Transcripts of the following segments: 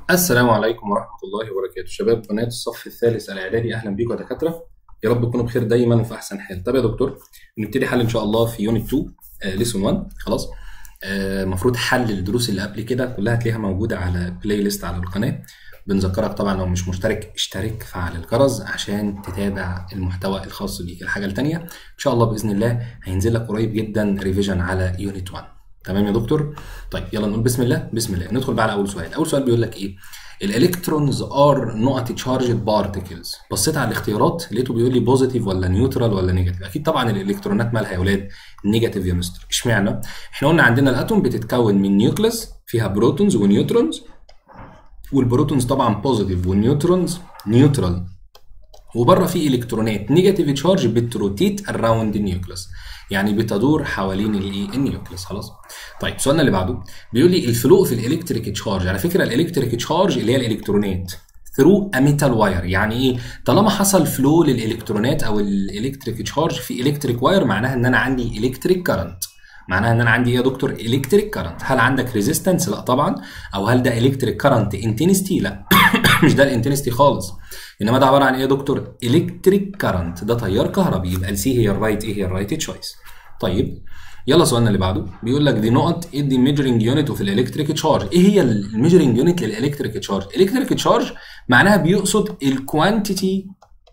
السلام عليكم ورحمة الله وبركاته. شباب بنات الصف الثالث الإعدادي، أهلا بيكم يا دكاترة. يا رب تكونوا بخير دايما وفي أحسن حال. طب يا دكتور، نبتدي حل إن شاء الله في يونت 2 ليسون 1. خلاص، المفروض حل الدروس اللي قبل كده كلها هتلاقيها موجودة على بلاي ليست على القناة. بنذكرك طبعا لو مش مشترك اشترك، فعل الجرس عشان تتابع المحتوى الخاص بيك. الحاجة التانية إن شاء الله بإذن الله هينزل لك قريب جدا ريفيجن على يونت 1. تمام يا دكتور؟ طيب يلا نقول بسم الله. بسم الله ندخل بقى على أول سؤال. أول سؤال بيقول لك إيه؟ الالكترونز ار نقط تشارجد بارتكلز. بصيت على الاختيارات لقيته بيقول لي بوزيتيف ولا نيوترال ولا نيجاتيف. اكيد طبعا الالكترونات مالها يا اولاد؟ نيجاتيف يا مستر. اشمعنى؟ احنا قلنا عندنا الاتوم بتتكون من نيوكليس فيها بروتونز ونيوترونز، والبروتونز طبعا بوزيتيف والنيوترونز نيوترال، وبره في الكترونات نيجاتيف تشارج بتروتيت اراوند النيوكليس، يعني بتدور حوالين النيوكليس. خلاص. طيب سؤالنا اللي بعده بيقول لي الفلو في الالكتريك تشارج. على فكره الالكتريك تشارج اللي هي الالكترونات ثرو ا ميتال واير، يعني ايه؟ طالما حصل فلو للالكترونات او الالكتريك تشارج في الكتريك واير، معناها ان انا عندي الكتريك كارنت. معناها ان انا عندي ايه يا دكتور؟ الكتريك كارنت. هل عندك ريزيستنس؟ لا طبعا. او هل ده الكتريك كارنت انتنستي؟ لا مش ده الانتنستي خالص، انما ده عباره عن ايه يا دكتور؟ الكتريك كارنت، ده تيار كهربي. يبقى السي هي الرايت ايه؟ هي الرايت تشويس. طيب يلا سؤالنا اللي بعده بيقول لك دي نقط ايه دي ميجرنج يونت اوف الالكتريك تشارج. ايه هي الميجرنج يونت للالكتريك تشارج؟ الالكتريك تشارج معناها بيقصد الكوانتيتي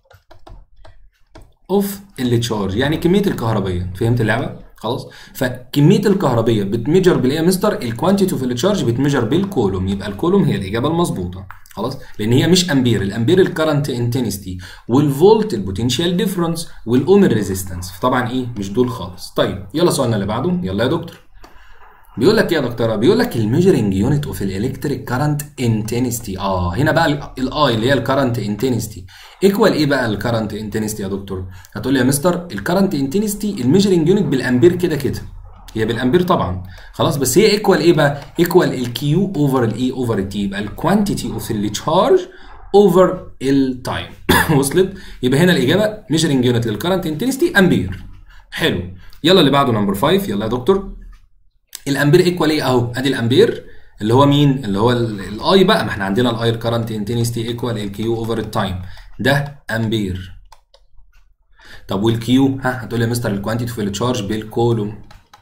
اوف التشارج، يعني كميه الكهربيه. فهمت اللعبه؟ خلاص. فكميه الكهربيه بتميجر بالايه يا مستر؟ الكوانتيتي اوف التشارج بتميجر بالكولوم. يبقى الكولوم هي الاجابه المظبوطه. خلاص، لان هي مش امبير. الامبير الكرنت انتنستي، والفولت البوتنشال ديفرنس، والاوم الريزيستنس. فطبعا ايه؟ مش دول خالص. طيب يلا سؤالنا اللي بعده. يلا يا دكتور، بيقول لك ايه يا دكتوره؟ بيقول لك الميجرنج يونت اوف الالكتريك كارنت انتنستي. هنا بقى الاي اللي هي الكارنت انتنستي ايكوال ايه بقى الكارنت انتنستي يا دكتور؟ هتقول لي يا مستر الكارنت انتنستي الميجرنج يونت بالامبير كده كده، هي بالامبير طبعا. خلاص، بس هي ايكوال ايه بقى؟ ايكوال الكيو اوفر الاي اوفر التي. يبقى الكوانتيتي اوف التشارج اوفر التايم. وصلت؟ يبقى هنا الاجابه ميجرنج يونت للكارنت انتنستي امبير. حلو. يلا اللي بعده نمبر 5. يلا يا دكتور، الامبير ايكوال ايه؟ اهو ادي الامبير اللي هو مين؟ اللي هو الاي بقى. ما احنا عندنا الاي الكرنت انتنستي ايكوال الكيو اوفر التايم، ده امبير. طب والكيو؟ هتقول لي يا مستر الكوانتيتي في التشارج بالكولوم.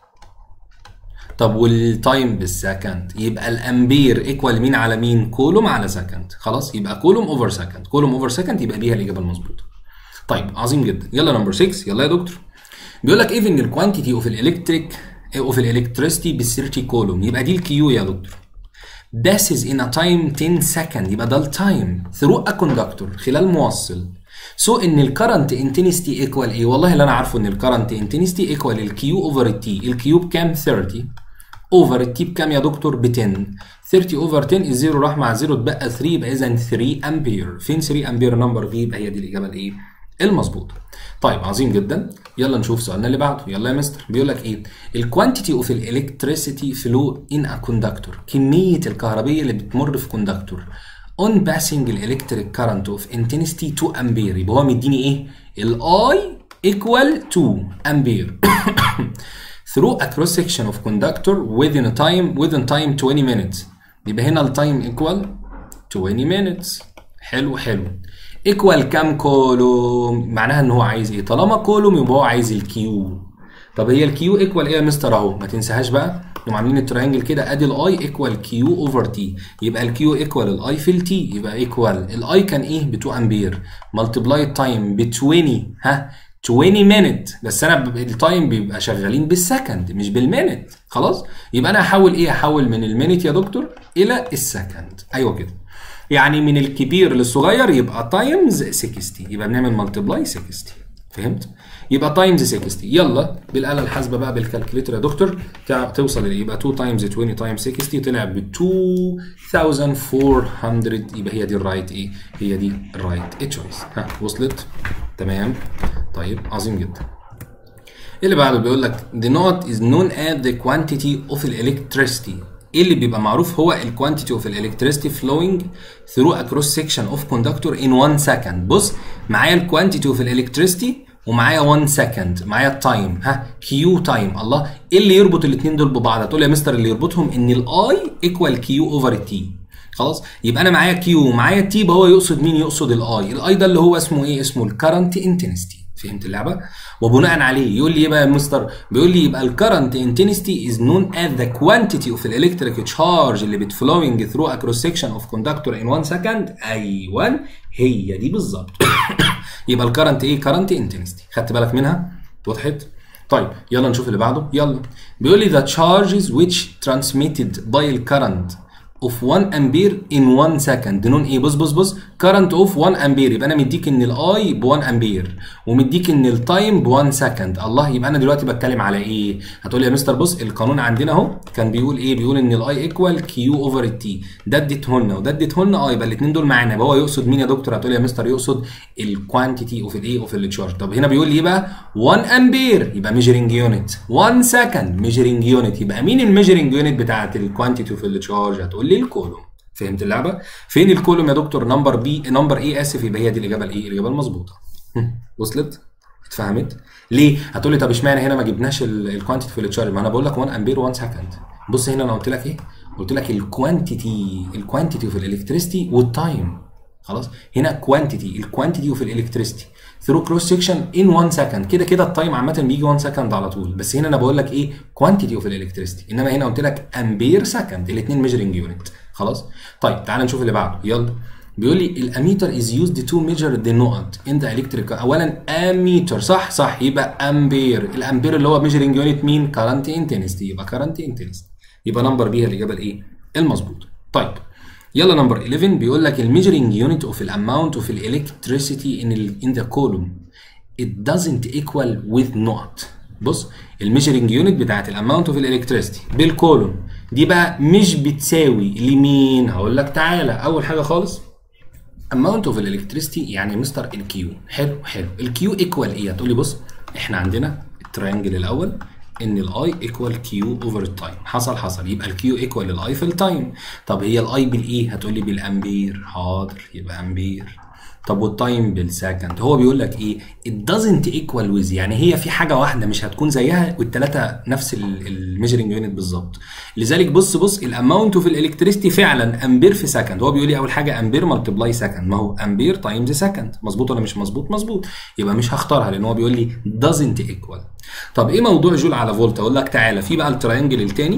طب والتايم بالسكند. يبقى الامبير ايكوال مين على مين؟ كولوم على سكند. خلاص، يبقى كولوم اوفر سكند. كولوم اوفر سكند، يبقى دي هي الاجابه المظبوطه. طيب عظيم جدا. يلا نمبر 6. يلا يا دكتور، بيقول لك ايه ان الكوانتيتي اوف الالكتريك اوف الالكتريستي ب 30 كولوم. يبقى دي الكيو يا دكتور. passes in a time 10 second. يبقى ده التايم through a conductor، خلال موصل. سو ان الكرنت انتنستي ايكوال ايه؟ والله اللي انا عارفه ان الكرنت انتنستي ايكوال الكيو اوفر التي. الكيو بكام؟ 30 اوفر التي بكام يا دكتور؟ ب 10. 30 اوفر 10، الزيرو راح مع زيرو اتبقى 3، يبقى اذا 3 امبير. فين 3 امبير؟ نمبر في. يبقى هي دي الاجابه الايه؟ المظبوطه. طيب عظيم جدا. يلا نشوف سؤالنا اللي بعده. يلا يا مستر، بيقول لك ايه؟ الكوانتيتي اوف الالكتريسيتي فلو ان ا كوندكتور. كميه الكهربيه اللي بتمر في كوندكتور on passing الالكتريك current of intensity 2 امبير. يبقى هو مديني ايه؟ الاي equal 2 امبير through a cross section of conductor within time 20 minutes. يبقى هنا التايم equal 20 minutes. حلو حلو. ايكوال كام كولوم؟ معناها ان هو عايز ايه؟ طالما كولوم يبقى هو عايز الكيو. طب هي الكيو ايكوال ايه يا مستر؟ اهو ما تنساهاش بقى، نقوم عاملين التريانجل كده. ادي الاي ايكوال كيو اوفر تي. يبقى الكيو ايكوال الاي في التي. يبقى ايكوال الاي كان ايه؟ ب 2 امبير ملتبلاي التايم ب 20. 20 مينت. بس انا التايم بيبقى شغالين بالسكند مش بالمينت. خلاص، يبقى انا هحول ايه؟ هحول من المينت يا دكتور الى السكند. ايوه كده، يعني من الكبير للصغير يبقى تايمز 60. يبقى بنعمل ملتبلاي 60. فهمت؟ يبقى تايمز 60. يلا بالاله الحاسبه بقى بالكالكوليتر يا دكتور توصل يبقى 2 تايمز 20 تايمز 60 طلع ب 2400. يبقى هي دي الرايت ايه؟ هي دي الرايت تشويس. وصلت؟ تمام. طيب عظيم جدا. اللي بعده بيقول لك the note is known as the quantity of electricity. ايه اللي بيبقى معروف؟ هو الكوانتيتي اوف الالكتريستي flowing through a cross section of conductor in 1 second. بص معايا الكوانتيتي اوف الالكتريستي ومعايا 1 سكند، معايا التايم كيو تايم. الله، ايه اللي يربط الاثنين دول ببعض؟ هتقول يا مستر اللي يربطهم ان الاي ايكوال كيو اوفر التي. خلاص. يبقى انا معايا كيو ومعايا تي، يبقى هو يقصد مين؟ يقصد الاي. الاي ده اللي هو اسمه ايه؟ اسمه الكرنت انتنستي. فهمت اللعبه؟ وبناء عليه يقول لي ايه بقى يا مستر؟ بيقول لي يبقى الكرنت انتنستي از نون از ذا كوانتيتي اوف الالكتريك تشارج اللي بتفلوينج ثرو ا كروس سكشن اوف كوندكتور ان 1 سكند. ايوه هي دي بالظبط. يبقى الكرنت ايه؟ كرنت انتنستي. خدت بالك منها؟ وضحت؟ طيب يلا نشوف اللي بعده. يلا بيقول لي the charges which transmitted by the current of 1 امبير in 1 second نون ايه؟ بص current of 1 امبير، يبقى انا مديك ان الاي ب 1 امبير ومديك ان التايم ب 1 سكند. الله، يبقى انا دلوقتي بتكلم على ايه؟ هتقول لي يا مستر بص القانون عندنا اهو كان بيقول ايه؟ بيقول ان الاي ايكوال كيو اوفر التي، ده اديته لنا وده اديته لنا. يبقى الاثنين دول معانا، يبقى هو يقصد مين يا دكتور؟ هتقول لي يا مستر يقصد الكوانتيتي اوف الايه؟ اوف التشارج. طب هنا بيقول لي ايه بقى؟ 1 امبير يبقى ميجرنج يونت، 1 سكند ميجرنج يونت، يبقى مين الميجرنج يونت بتاعت الكوانتيتي اوف التشارج؟ هتقول لي الكولوم. فهمت اللعبه؟ فين الكولوم يا دكتور؟ نمبر بي، نمبر ايه اسف، يبقى هي دي الاجابه الايه؟ الاجابه المظبوطه. وصلت؟ اتفهمت؟ ليه؟ هتقول لي طب اشمعنى هنا ما جبناش الكوانتيتي في التشارج؟ ما انا بقول لك 1 امبير 1 سكند. بص هنا انا قلت لك ايه؟ قلت لك الكوانتيتي في الالكتريستي والتايم. خلاص؟ هنا الكوانتيتي في الالكتريستي ثرو كروس سكشن ان 1 سكند. كده كده التايم عامه بيجي 1 سكند على طول، بس هنا انا بقول لك ايه؟ كوانتيتي اوف الالكتريستي، انما هنا قلت لك امبير سكند، الاثنين ميجرنج يونت. خلاص؟ طيب تعال نشوف اللي بعده. يلا بيقول لي الاميتر از يوزد تو ميجر ذا نقط ان ذا الكتريك. اولا اميتر صح يبقى امبير، الامبير اللي هو ميجرنج يونت مين؟ كارنت انتنستي، يبقى كارنت انتنستي، يبقى نمبر بي هي الاجابه الايه؟ المظبوطه. طيب يلا نمبر 11 بيقول لك الميجرنج يونت اوف الاماونت اوف الالكتريسيتي ان ذا كولوم it doesn't equal with نقط. بص الميجرنج يونت بتاعت الاماونت اوف الالكتريسيتي بالكولوم دي بقى مش بتساوي لمين؟ هقول لك تعالى. اول حاجه خالص amount of electricity يعني مستر الكيو. حلو الكيو ايكوال ايه؟ هتقول لي بص احنا عندنا التريانجل الاول ان الاي ايكوال كيو اوفر التايم. حصل يبقى الكيو ايكوال الاي في التايم. طب هي الاي بالايه؟ هتقول لي بالامبير. حاضر يبقى امبير. طب والتايم بالسكند. هو بيقول لك ايه؟ it doesn't equal with، يعني هي في حاجه واحده مش هتكون زيها والثلاثه نفس الميجرنج يونت بالظبط. لذلك بص الاماونت اوف الالكتريستي فعلا امبير في سكند. هو بيقول لي اول حاجه امبير ملتبلاي سكند، ما هو امبير تايمز سكند. مظبوط ولا مش مظبوط؟ مظبوط. يبقى مش هختارها لان هو بيقول لي doesn't equal. طب ايه موضوع جول على فولت؟ اقول لك تعالى في بقى التريانجل الثاني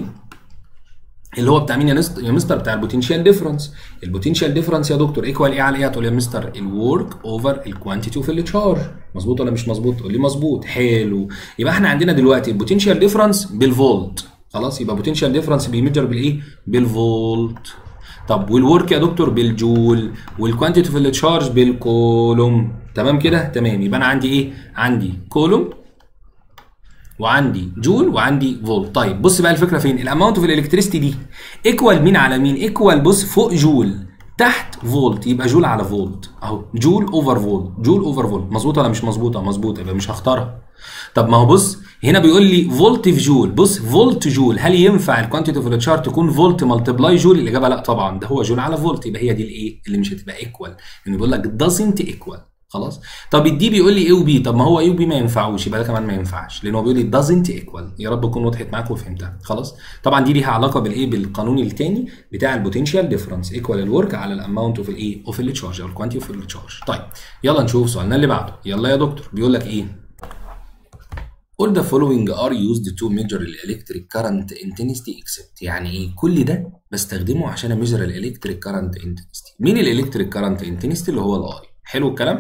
اللي هو بتاع مين يا مستر؟ بتاع البوتنشال ديفرنس. البوتنشال ديفرنس يا دكتور ايكوال ايه على ايه؟ هتقول لي يا مستر الورك اوفر الكوانتيتي اوف التشارج. مظبوط ولا مش مظبوط؟ تقول لي مظبوط. حلو، يبقى احنا عندنا دلوقتي البوتنشال ديفرنس بالفولت. خلاص، يبقى بوتنشال ديفرنس بيميجر بالايه؟ بالفولت. طب والورك يا دكتور بالجول، والكوانتيتي اوف التشارج بالكولوم. تمام كده؟ تمام. يبقى انا عندي ايه؟ عندي كولوم وعندي جول وعندي فولت. طيب بص بقى الفكره فين؟ الاماونت اوف الالكتريستي دي ايكوال مين على مين؟ ايكوال بص فوق جول تحت فولت، يبقى جول على فولت اهو، جول اوفر فولت. مظبوطه ولا مش مظبوطه؟ مظبوطه، يبقى مش هختارها. طب ما هو بص هنا بيقول لي فولت في جول. بص فولت جول، هل ينفع الكوانتيتي اوف التشارج تكون فولت ملتبلاي جول؟ الاجابه لا طبعا، ده هو جول على فولت، يبقى هي دي الايه اللي مش هتبقى ايكوال، لان بيقول لك doesn't equal. خلاص. طب الدي بيقول لي ايه وبي، طب ما هو ايه وبي ما ينفعوش، يبقى ده كمان ما ينفعش لان هو بيقول لي doesn't equal. يا رب تكون وضحت معاك وفهمتها. خلاص. طبعا دي ليها علاقه بالايه؟ بالقانون الثاني بتاع البوتنشال ديفرنس ايكوال الورك على الاماونت اوف الايه؟ اوف التشارج او الكوانتيتي اوف التشارج. طيب يلا نشوف سؤالنا اللي بعده. يلا يا دكتور بيقول لك ايه؟ All the following are used to measure electric current intensity except. يعني ايه؟ كل ده بستخدمه عشان اميجر الالكتريك كارنت انتنستي. مين الالكتريك كارنت انتنستي؟ اللي هو الاي. حلو الكلام.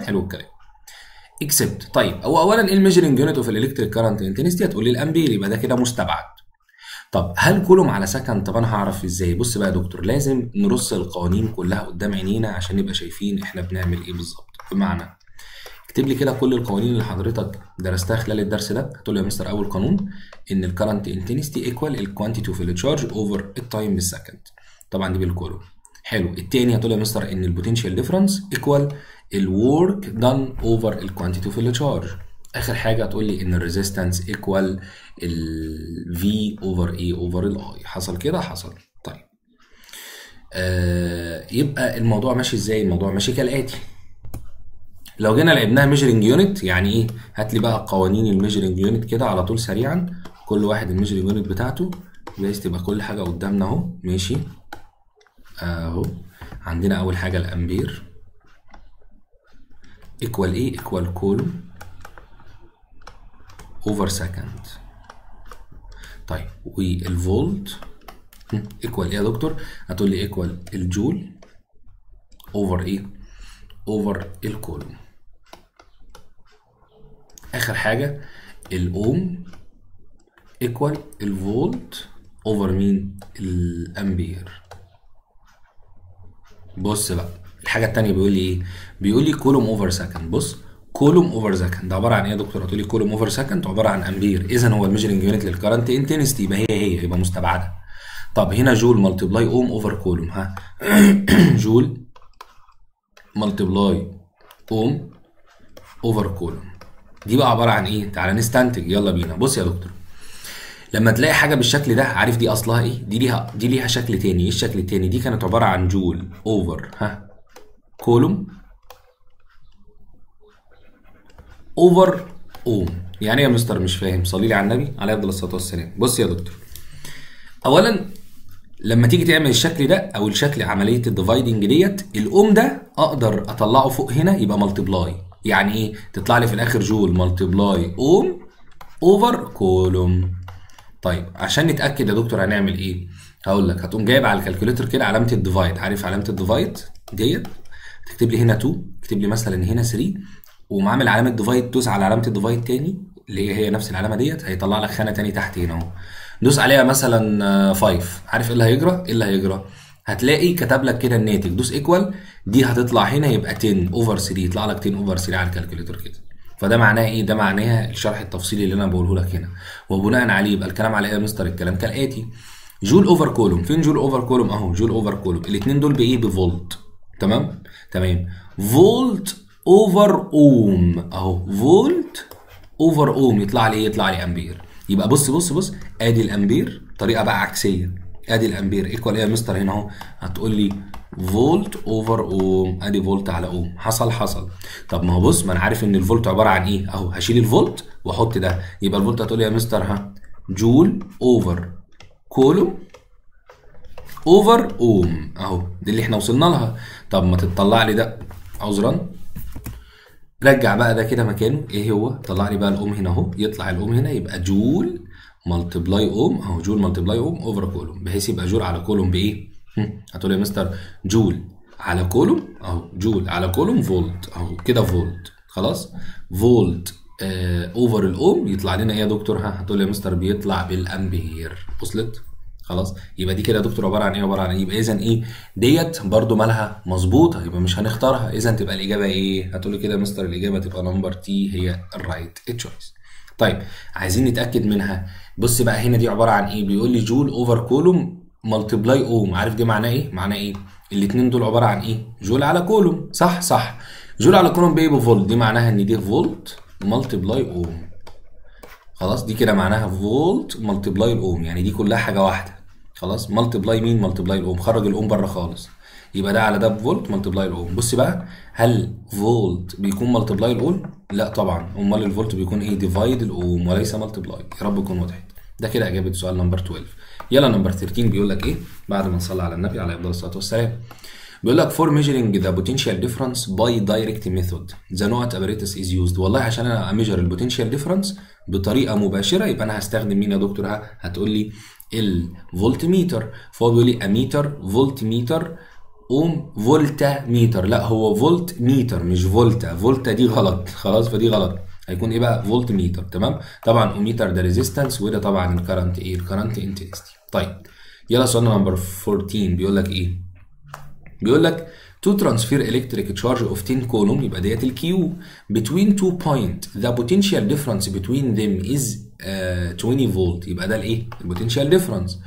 اكسبت. طيب هو اولا ايه الميجرنج يونت اوف الالكتريك كارنت انتنستي؟ هتقول لي الامبير، يبقى ده كده مستبعد. طب هل كولوم على سكند؟ طب انا هعرف ازاي؟ بص بقى يا دكتور لازم نرص القوانين كلها قدام عينينا عشان نبقى شايفين احنا بنعمل ايه بالظبط. بمعنى اكتب لي كده كل القوانين اللي حضرتك درستها خلال الدرس ده. هتقول لي يا مستر اول قانون ان الكرنت انتنستي ايكوال الكوانتيتي اوف التشارج اوفر التايم بالسكند. طبعا دي بالكولوم. حلو. التاني هتقول لي يا مستر ان البوتنشال ديفرنس ايكوال الورك دان اوفر الكوانتيتي اوف التشارج. اخر حاجه هتقول لي ان الريزيستنس ايكوال الفي اوفر اي اوفر الاي. حصل كده؟ حصل. طيب يبقى الموضوع ماشي ازاي؟ الموضوع ماشي كالاتي. لو جينا لعبناها ميجرنج يونت يعني ايه؟ هات لي بقى قوانين الميجرنج يونت كده على طول سريعا، كل واحد الميجرنج يونت بتاعته بحيث تبقى كل حاجه قدامنا اهو. ماشي اهو. عندنا اول حاجه الامبير ايكوال ايه؟ ايكوال كولوم اوفر سكند. طيب والفولت ايكوال ايه يا دكتور؟ هتقول لي ايكوال الجول اوفر ايه؟ اوفر الكولوم. اخر حاجه الاوم ايكوال الفولت اوفر مين؟ الامبير. بص بقى الحاجه الثانيه بيقول لي ايه؟ بيقول لي كولوم اوفر سكند. بص كولوم اوفر سكند ده عباره عن ايه يا دكتور؟ هتقول لي كولوم اوفر سكند عباره عن امبير، اذا هو الميجرنج يونت للكرنت انتنستي، يبقى هي يبقى مستبعده. طب هنا جول ملتبلاي اوم اوفر كولوم، ها جول ملتبلاي اوم اوفر كولوم دي بقى عباره عن ايه؟ تعالى نستنتج، يلا بينا. بص يا دكتور، لما تلاقي حاجه بالشكل ده، عارف دي اصلها ايه؟ دي ليها شكل تاني. ايه الشكل التاني؟ دي كانت عباره عن جول اوفر كولوم اوفر اوم. يعني ايه يا مستر؟ مش فاهم. صلي لي على النبي عليه افضل الصلاه والسلام. بص يا دكتور، اولا لما تيجي تعمل الشكل ده او الشكل عمليه الديفايدنج ديت، الاوم ده اقدر اطلعه فوق هنا يبقى ملتبلاي. يعني ايه؟ تطلع لي في الاخر جول ملتبلاي اوم اوفر كولوم. طيب عشان نتاكد يا دكتور هنعمل ايه؟ هقول لك هتقوم جايب على الكالكوليتر كده علامه الديفايد. عارف علامه الديفايد ديت؟ تكتب لي هنا 2، تكتب لي مثلا هنا 3، وقوم عامل علامه ديفايد، دوس على علامه الديفايد تاني اللي هي نفس العلامه ديت، هيطلع لك خانه تاني تحت هنا اهو. دوس عليها مثلا 5. عارف ايه اللي هيجرى؟ ايه اللي هيجرى؟ هتلاقي كتب لك كده الناتج، دوس ايكوال، دي هتطلع هنا يبقى 10 اوفر 3، يطلع لك 10 اوفر 3 على الكالكوليتر كده. فده معناه ايه؟ ده معناها الشرح التفصيلي اللي انا بقوله لك هنا، وبناء عليه يبقى الكلام على ايه يا مستر؟ الكلام كالاتي: جول اوفر كولوم. فين جول اوفر كولوم؟ اهو جول اوفر كولوم. الاثنين دول بايه؟ بفولت. تمام تمام. فولت اوفر اوم اهو، فولت اوفر اوم يطلع لي ايه؟ يطلع لي امبير. يبقى بص بص بص، ادي الامبير طريقه بقى عكسيه. ادي الامبير ايكوال ايه يا مستر هنا اهو؟ هتقول لي فولت اوفر اوم، ادي فولت على اوم. حصل. طب ما هو بص، ما انا عارف ان الفولت عباره عن ايه اهو، هشيل الفولت واحط ده، يبقى الفولت هتقول لي يا مستر جول اوفر كولوم اوفر اوم اهو، دي اللي احنا وصلنا لها. طب ما تطلع لي ده، عذرا، رجع بقى ده كده مكانه. ايه هو؟ طلع لي بقى الاوم هنا اهو، يطلع الاوم هنا يبقى جول ملتبلاي اوم اهو، جول ملتبلاي اوم اوفر كولوم، بحيث يبقى جول على كولوم بايه؟ هتقول يا مستر جول على كولوم اهو، جول على كولوم فولت اهو كده، فولت. خلاص، فولت اوفر الاوم يطلع لنا ايه يا دكتور؟ هتقول يا مستر بيطلع بالامبير. وصلت؟ خلاص، يبقى دي كده يا دكتور عباره عن ايه؟ عباره عن ايه؟ يبقى اذا ايه ديت برضو مالها مظبوطه، يبقى مش هنختارها، اذا تبقى الاجابه ايه؟ هتقول لي كده يا مستر الاجابه تبقى نمبر تي هي الرايت تشويس. طيب عايزين نتاكد منها. بص بقى هنا دي عباره عن ايه؟ بيقول لي جول اوفر كولوم ملتبلاي اوم. عارف دي معناه ايه؟ معناه ايه؟ الاثنين دول عباره عن ايه؟ جول على كولوم. صح. جول على كولوم بايه؟ بفولت. دي معناها ان دي فولت ملتبلاي اوم. خلاص، دي كده معناها فولت ملتبلاي الاوم، يعني دي كلها حاجه واحده. خلاص، ملتبلاي مين؟ ملتبلاي الاوم. خرج الاوم بره خالص، يبقى ده على ده بفولت ملتبلاي الاوم. بص بقى، هل فولت بيكون ملتبلاي الاوم؟ لا طبعا، امال الفولت بيكون ايه؟ ديفايد الاوم وليس ملتبلاي. يا رب تكون وضحت. ده كده اجابه سؤال نمبر 12. يلا نمبر 13 بيقول لك ايه؟ بعد ما نصلي على النبي عليه افضل الصلاه والسلام، بيقول لك for measuring the potential difference by direct method the NOAT apparatus is used. والله عشان انا اميجر البوتنشال ديفرنس بطريقه مباشره، يبقى انا هستخدم مين يا دكتور؟ هتقول لي الفولت ميتر. فهو بيقول لي اميتر، فولت ميتر، اوم فولتا ميتر. لا، هو فولت ميتر مش فولتا. فولتا دي غلط. خلاص، فدي غلط. هيكون ايه بقى؟ فولت ميتر. تمام. طبعا اوميتر ده ريزيستنس، وده طبعا الكرنت ايه؟ الكرنت انتنسيتي. طيب يلا سؤال نمبر 14 بيقول لك ايه؟ بيقول لك to transfer electric charge of 10 coulomb، يبقى ديت الكيو، between 2 point the potential difference between them is 20 فولت. يبقى ده الايه؟ البوتنشال ديفرنس.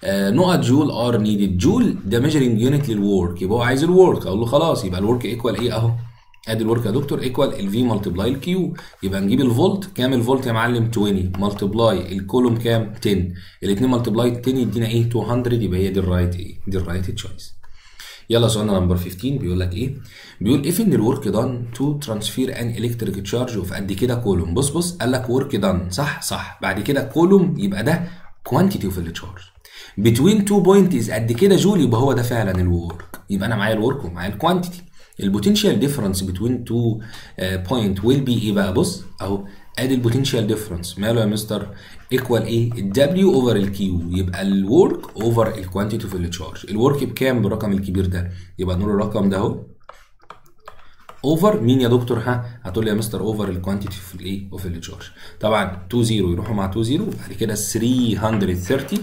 نقط جول ار نيدد. جول ده ميجرنج يونت للورك، يبقى هو عايز الورك. اقول له خلاص، يبقى الورك ايكوال ايه اهو؟ ادي الورك يا دكتور ايكوال الفي ملتبلاي الكيو. يبقى نجيب الفولت. كام الفولت يا معلم؟ 20 ملتبلاي الكولوم كام؟ 10. الاثنين ملتبلاي 10 يدينا ايه؟ 200. يبقى هي دي الرايت ايه؟ دي الرايت تشويس. يلا سؤالنا نمبر 15 بيقول لك ايه؟ بيقول if ان الورك دان تو ترانسفير ان الكتريك تشارج اوف قد كده كولوم. بص قال لك ورك دان، صح. بعد كده كولوم، يبقى ده كوانتيتي اوف التشارج. between 2 بوينتس قد كده جول، يبقى هو ده فعلا الورك. يبقى انا معايا الورك ومعايا الكوانتيتي. البوتنشال ديفرنس بتوين 2 بوينت ويل بي ايه بقى؟ بص اهو ادي البوتنشال ديفرنس ماله يا مستر؟ ايكوال ايه؟ الدبليو اوفر الكيو. يبقى الورك اوفر الكوانتيتي في التشارج. الورك بكام بالرقم الكبير ده؟ يبقى نقول الرقم ده اهو اوفر مين يا دكتور؟ هتقول لي يا مستر اوفر الكوانتيتي في الايه؟ وفي التشارج. طبعا 2 0 يروحوا مع 2 0، بعد كده 330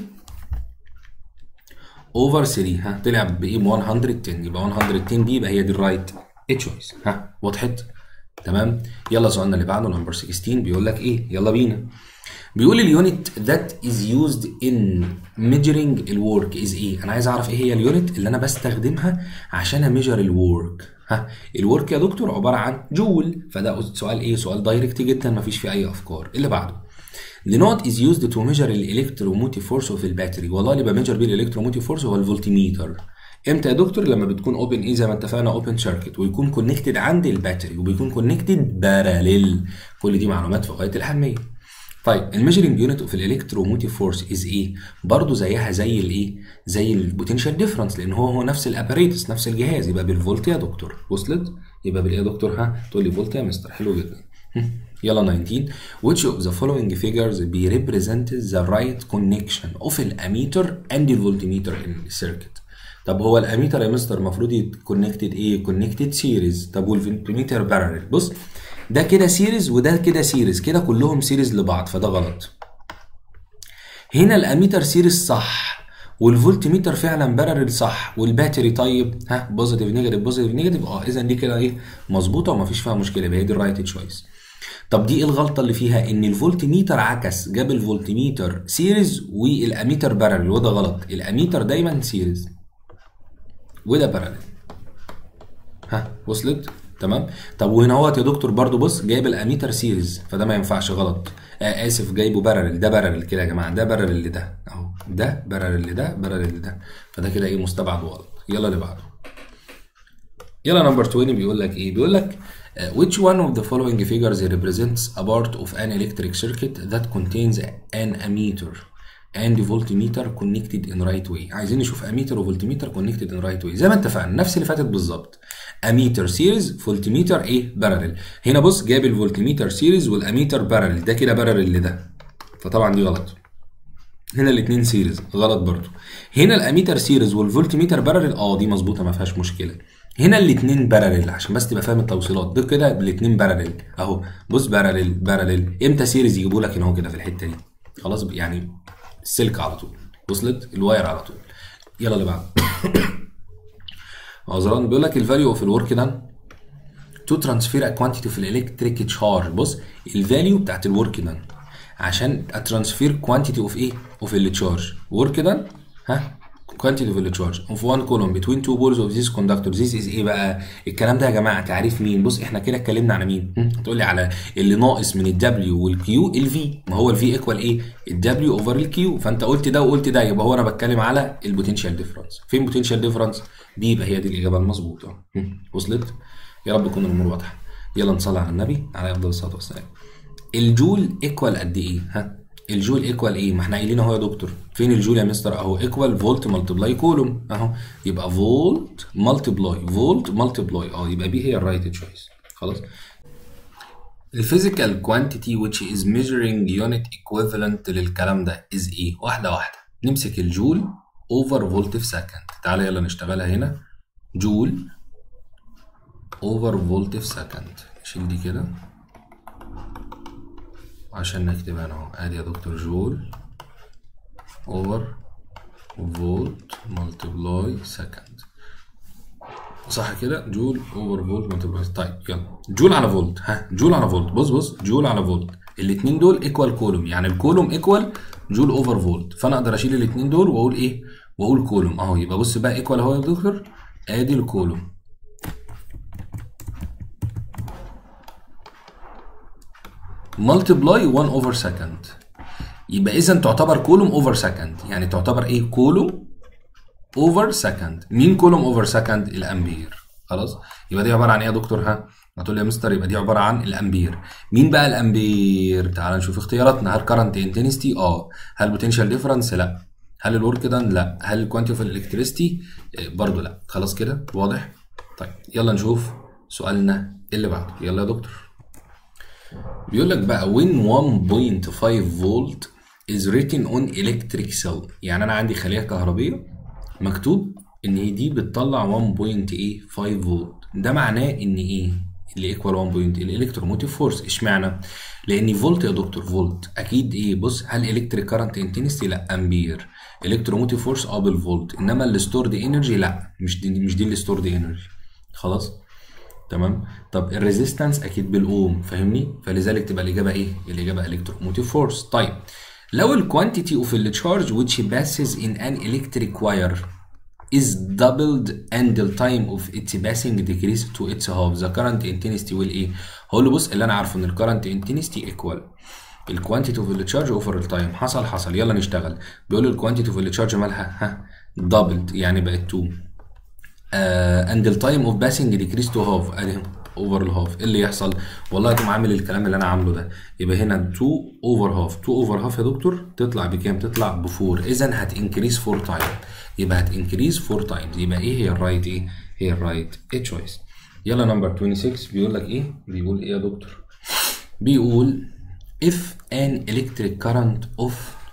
اوفر 3 طلع بايه؟ 110. يبقى 110 دي يبقى هي دي الرايت تشويس. وضحت؟ تمام. يلا سؤالنا اللي بعده نمبر 16 بيقول لك ايه؟ يلا بينا. بيقول اليونت that is used in measuring الورك is ايه؟ انا عايز اعرف ايه هي اليونت اللي انا بستخدمها عشان اميجر الورك. الورك يا دكتور عباره عن جول، فده سؤال ايه؟ سؤال دايركت جدا مفيش فيه اي افكار. اللي بعده The note is used to measure الالكتروموتيف فورس اوف الباتري. والله اللي بميجر بيه الالكتروموتيف فورس هو الفولتميتر. امتى يا دكتور؟ لما بتكون اوبن ايه زي ما اتفقنا، اوبن سيركت، ويكون كونكتد عند الباتري، وبيكون كونكتد باراليل. كل دي معلومات في غايه الاهميه. طيب الميجرنج يونت اوف الالكتروموتيف فورس از ايه؟ برضه زيها زي الايه؟ زي البوتنشال ديفرنس، لان هو نفس الاباريتس نفس الجهاز. يبقى بالفولت يا دكتور. وصلت؟ يبقى بالايه يا دكتور؟ تقول لي فولت يا مستر. حلو جدا. يلا 19 which of the following figures represent the right connection of الاميتر and الفولتميتر in circuit. طب هو الاميتر يا مستر المفروض يتكونكتد ايه؟ كونكتد سيريز. طب والفولتميتر باراليل. بص ده كده سيريز وده كده سيريز، كده كلهم سيريز لبعض، فده غلط. هنا الاميتر سيريز صح، والفولتميتر فعلا باراليل صح، والباتري طيب بوزيتيف نيجاتيف بوزيتيف نيجاتيف. اذا دي كده ايه؟ مظبوطه ومفيش فيها مشكله، يبقى هي دي الرايت تشويس. طب دي ايه الغلطه اللي فيها؟ ان الفولتميتر عكس، جاب الفولتميتر سيريز والاميتر باراليل، وده غلط. الاميتر دايما سيريز وده باراليل. وصلت؟ تمام. طب وهنا اهوت يا دكتور برضو بص جايب الاميتر سيريز، فده ما ينفعش، غلط. اسف، جايبه باراليل. ده باراليل كده يا جماعه، ده باراليل لده اهو، ده باراليل لده باراليل لده، فده كده ايه؟ مستبعد وغلط. يلا اللي بعده. يلا نمبر 20 بيقول لك ايه؟ بيقول لك which one of the following figures represents a part of an electric circuit that contains an ammeter and voltmeter connected in right way. عايزين نشوف اميتر وفولتميتر connected in right way زي ما اتفقنا، نفس اللي فاتت بالظبط. اميتر سيريز، فولتميتر ايه؟ باراليل. هنا بص جاب الفولتميتر سيريز والاميتر باراليل، ده كده باراليل لده، فطبعا دي غلط. هنا الاثنين سيريز، غلط برضو. هنا الاميتر سيريز والفولتميتر باراليل، دي مظبوطه ما فيهاش مشكله. هنا الاثنين باراليل عشان بس تبقى فاهم التوصيلات، ده كده الاثنين باراليل اهو. بص باراليل باراليل، امتى سيريز؟ يجيبوا لك هنا اهو كده في الحته دي، خلاص يعني السلك على طول. وصلت؟ الواير على طول. يلا اللي بعده. عذران بيقول لك الفاليو اوف الورك دان تو ترانسفير ا كوانتيتي في الالكتريك تشارج. بص الفاليو بتاعت الورك دان عشان اترانسفير كوانتيتي اوف ايه؟ اوف التشارج. ورك دان quantity of the charge of one column between two poles of this conductor. This is ايه بقى؟ الكلام ده يا جماعه تعريف مين؟ بص احنا كده اتكلمنا على مين؟ هتقول لي على اللي ناقص من الدبليو والكيو الفي. ما هو الفي ايكوال ايه؟ الدبليو اوفر الكيو. فانت قلت ده وقلت ده، يبقى هو انا بتكلم على البوتنشال ديفرنس. فين بوتنشال ديفرنس؟ دي يبقى هي دي الاجابه المظبوطه. وصلت؟ يا رب تكون الامور واضحه. يلا نصلي على النبي عليه افضل الصلاه والسلام. الجول ايكوال قد ايه؟ الجول ايكوال ايه؟ ما احنا قايلين اهو يا دكتور. فين الجول يا مستر؟ اهو ايكوال فولت ملتبلاي كولوم اهو. يبقى فولت ملتبلاي فولت ملتبلاي يبقى بي هي الرايت تشويس. خلاص. الفيزيكال كوانتيتي which is measuring unit equivalent للكلام ده is ايه؟ واحده واحده. نمسك الجول اوفر فولت في سكند. تعالى يلا نشتغلها هنا. جول اوفر فولت في سكند. نشيل دي كده عشان نكتبها هنا اهو. ادي يا دكتور جول اوفر فولت ملتبلاي سكند. صح كده؟ جول اوفر فولت ملتبلاي. طيب يلا جول على فولت. جول على فولت. بص جول على فولت. الاثنين دول ايكوال كولوم، يعني الكولوم ايكوال جول اوفر فولت. فانا اقدر اشيل الاثنين دول واقول ايه؟ واقول كولوم اهو. يبقى بص بقى ايكوال اهو يا دكتور. ادي الكولوم ملتبلاي 1 اوفر سكند. يبقى اذا تعتبر كولوم اوفر سكند، يعني تعتبر ايه؟ كولوم اوفر سكند. مين كولوم اوفر سكند؟ الامبير. خلاص. يبقى دي عباره عن ايه يا دكتور؟ هتقول لي يا مستر يبقى دي عباره عن الامبير. مين بقى الامبير؟ تعال نشوف اختياراتنا. هل كرنت انتنستي؟ هل بوتنشال ديفرنس؟ لا. هل الورك دان؟ لا. هل الكوانتيتي اوف الالكتريستي؟ برضه لا. خلاص كده واضح؟ طيب يلا نشوف سؤالنا اللي بعده. يلا يا دكتور. بيقول لك بقى when 1.5 فولت is written on electric cell، يعني انا عندي خليه كهربيه مكتوب ان هي دي بتطلع 1.5 فولت، ده معناه ان ايه اللي ايكوال 1 بوينت؟ الالكتروموتيف فورس. اشمعنى؟ لان فولت يا دكتور، فولت اكيد ايه؟ بص، هل الكتريك كارنت انتنسيتي؟ لا، امبير. الكتروموتيف فورس بالفولت، انما الستورد انرجي لا، مش دي الستورد انرجي. خلاص تمام. طب الريزيستنس اكيد بالاوم، فاهمني؟ فلذلك تبقى الاجابه ايه؟ الاجابه الكتروموتيف فورس. طيب لو الكوانتيتي اوف التشارج which passes in an electric wire is doubled and the time of its passing decreased to its half, the current intensity will ايه؟ هقول له بص، اللي انا عارفه ان الكرنت انتنستي ايكوال الكوانتيتي اوف التشارج اوفر التايم. حصل يلا نشتغل. بيقول له الكوانتيتي اوف التشارج مالها دبلد، يعني بقت 2 and the time of passing decreased to half، ادي اوفر الهاف. ايه اللي يحصل؟ والله هتقوم عامل الكلام اللي انا عامله ده، يبقى هنا 2 اوفر هاف. 2 اوفر هاف يا دكتور تطلع بكام؟ تطلع ب 4. اذا هتنكريز 4 تايم، يبقى هتنكريز 4 تايمز. يبقى ايه هي الرايت ايه؟ هي الرايت تشويس. يلا نمبر 26 بيقول لك ايه؟ بيقول ايه يا دكتور؟ بيقول if an electric current of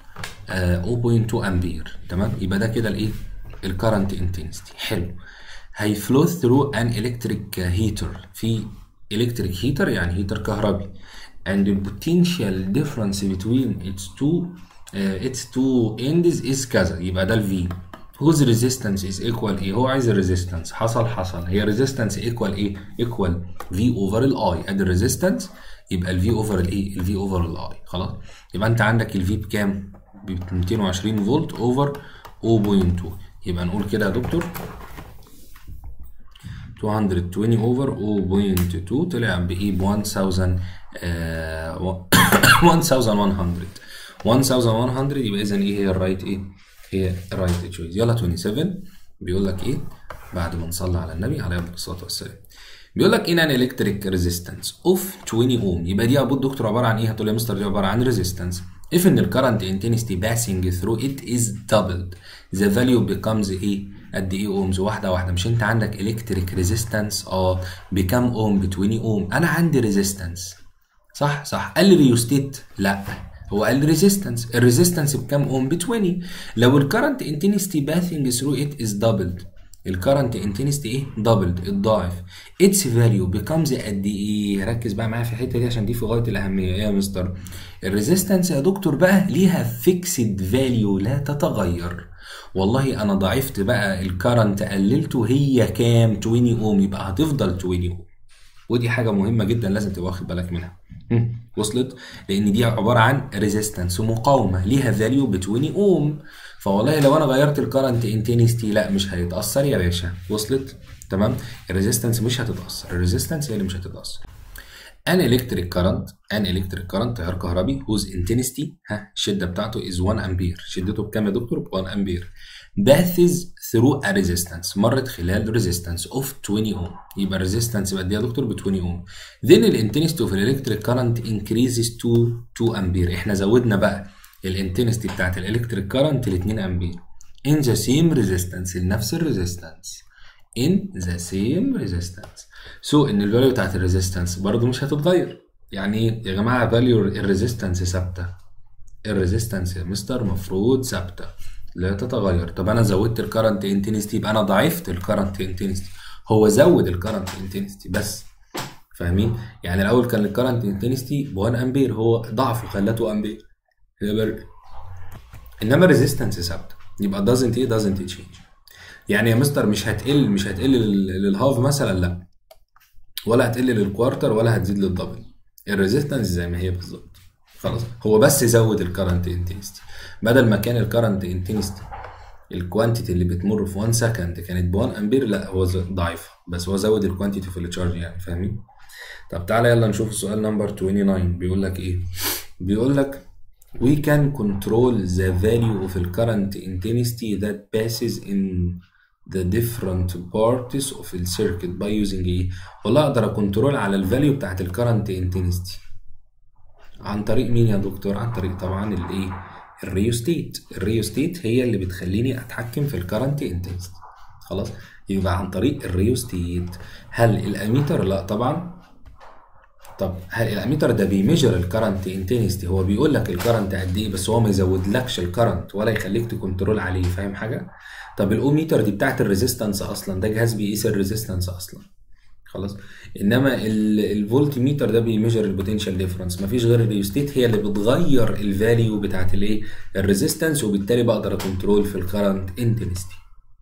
0.2 امبير، تمام؟ يبقى ده كده الايه؟ الكرنت انتنسيتي. حلو. هيفلو through an electric heater، في electric heater يعني هيتر كهربي، and the potential difference between its two ends is كذا، يبقى ده ال V whose resistance is equal ايه؟ هو عايز الريزيستنس. حصل هي resistance equal ايه؟ equal V over ال I. ادي الريزيستنس، يبقى ال V over الايه؟ ال V over ال I. خلاص، يبقى انت عندك ال V بكام؟ ب 220 فولت over 0.2. يبقى نقول كده يا دكتور 220 over 0.2 طلع بايه؟ ب 1100. يبقى اذا ايه هي الرايت ايه؟ هي الرايت تشويس. يلا 27 بيقول لك ايه؟ بعد ما نصلي على النبي عليه الصلاه والسلام، بيقول لك ان ان الكتريك ريزيستنس اوف 20 اوم. يبقى دي يا ابو الدكتور عباره عن ايه؟ هتقول لي يا مستر دي عباره عن ريزيستنس. if ان الكرنت انتنسيتي باسنج ثرو ات از doubled the value becomes ايه؟ قد ايه اومز؟ واحده. مش انت عندك الكتريك ريزيستنس بكام اوم؟ ب 20 اوم. انا عندي ريزيستنس، صح. قال لي ريوستيت؟ لا، هو قال ريزيستنس. الريزيستنس بكام اوم؟ ب 20. لو الكرنت انتنسيتي باسنج ثرو ات از دبلد، الكرنت انتنسيتي ايه؟ دبلد، الضعف. اتس فاليو بيكمز قد ايه؟ ركز بقى معايا في الحته دي عشان دي في غايه الاهميه. ايه يا مستر؟ الريزيستنس يا دكتور بقى ليها فيكسد فاليو لا تتغير. والله انا ضعفت بقى الكرنت قللته، هي كام؟ 20 اوم، يبقى هتفضل 20 اوم. ودي حاجه مهمه جدا لازم تبقى واخد بالك منها. وصلت؟ لان دي عباره عن ريزيستنس ومقاومه ليها فاليو ب 20 اوم. فوالله لو انا غيرت الكرنت انتنسيتي لا مش هيتاثر يا باشا. وصلت؟ تمام. الريزيستنس مش هتتاثر، الريزيستنس هي اللي مش هتتاثر. ان الكتريك كارنت تيار كهربي whose intensity الشده بتاعته is 1 امبير. شدته بكام يا دكتور؟ ب 1 امبير. passes through a resistance، مرت خلال resistance of 20 اوم. يبقى الريزيستنس بقى دي يا دكتور ب 20 اوم. then الانتنسيتي اوف الالكتريك كارنت increases to 2 امبير. احنا زودنا بقى الانتنسيتي بتاعت الالكتريك كارنت ل 2 امبير in the same resistance، لنفس الريزيستنس in the same resistance. ان الفاليو بتاعت الريزيستنس برضو مش هتتغير. يعني ايه يا جماعه؟ فاليو الريزيستنس ثابته. الريزيستنس يا مستر مفروض ثابته لا تتغير. طب انا زودت الكرنت انتنسيتي، يبقى انا ضعفت الكرنت انتنسيتي. هو زود الكرنت انتنسيتي بس، فاهمين؟ يعني الاول كان الكرنت انتنسيتي ب 1 امبير، هو ضعفه خلته امبير. انما الريزيستنس ثابته، يبقى doesn't change. يعني يا مستر مش هتقل للهاف مثلا، لا، ولا هتقل للكوارتر، ولا هتزيد للدبل. الريزيستنس زي ما هي بالظبط. خلاص، هو بس زود الكرنت انتنسيتي. بدل ما كان الكرنت انتنسيتي الكوانتيتي اللي بتمر في 1 سكند كانت ب 1 امبير، لا هو ضعيفه، بس هو زود الكوانتيتي في التشارج، يعني فاهمين؟ طب تعالى يلا نشوف السؤال نمبر 29. بيقول لك ايه؟ بيقول لك we can control the value of the current intensity that passes in the different parts of the circuit by using ايه؟ والله اقدر اكنترول على الفاليو بتاعت الكرنت انتنسيتي عن طريق مين يا دكتور؟ عن طريق طبعا الايه؟ الريوستيت هي اللي بتخليني اتحكم في الكرنت انتنسيتي. خلاص، يبقى عن طريق الريوستيت. هل الاميتر؟ لا طبعا. طب هل الاميتر ده بيميجر الكرنت انتنسيتي؟ هو بيقول لك الكرنت قد ايه، بس هو ما يزودلكش الكرنت ولا يخليك تكنترول عليه، فاهم حاجه؟ طب الاوميتر دي بتاعت الريزيستنس اصلا، ده جهاز بيقيس الريزيستنس اصلا. خلاص، انما الفولت ميتر ده بيميجر البوتنشال ديفرنس. مفيش غير الريوستيت هي اللي بتغير الفاليو بتاعت الايه، الريزيستنس، وبالتالي بقدر اكنترول في الكرنت انتنسيتي.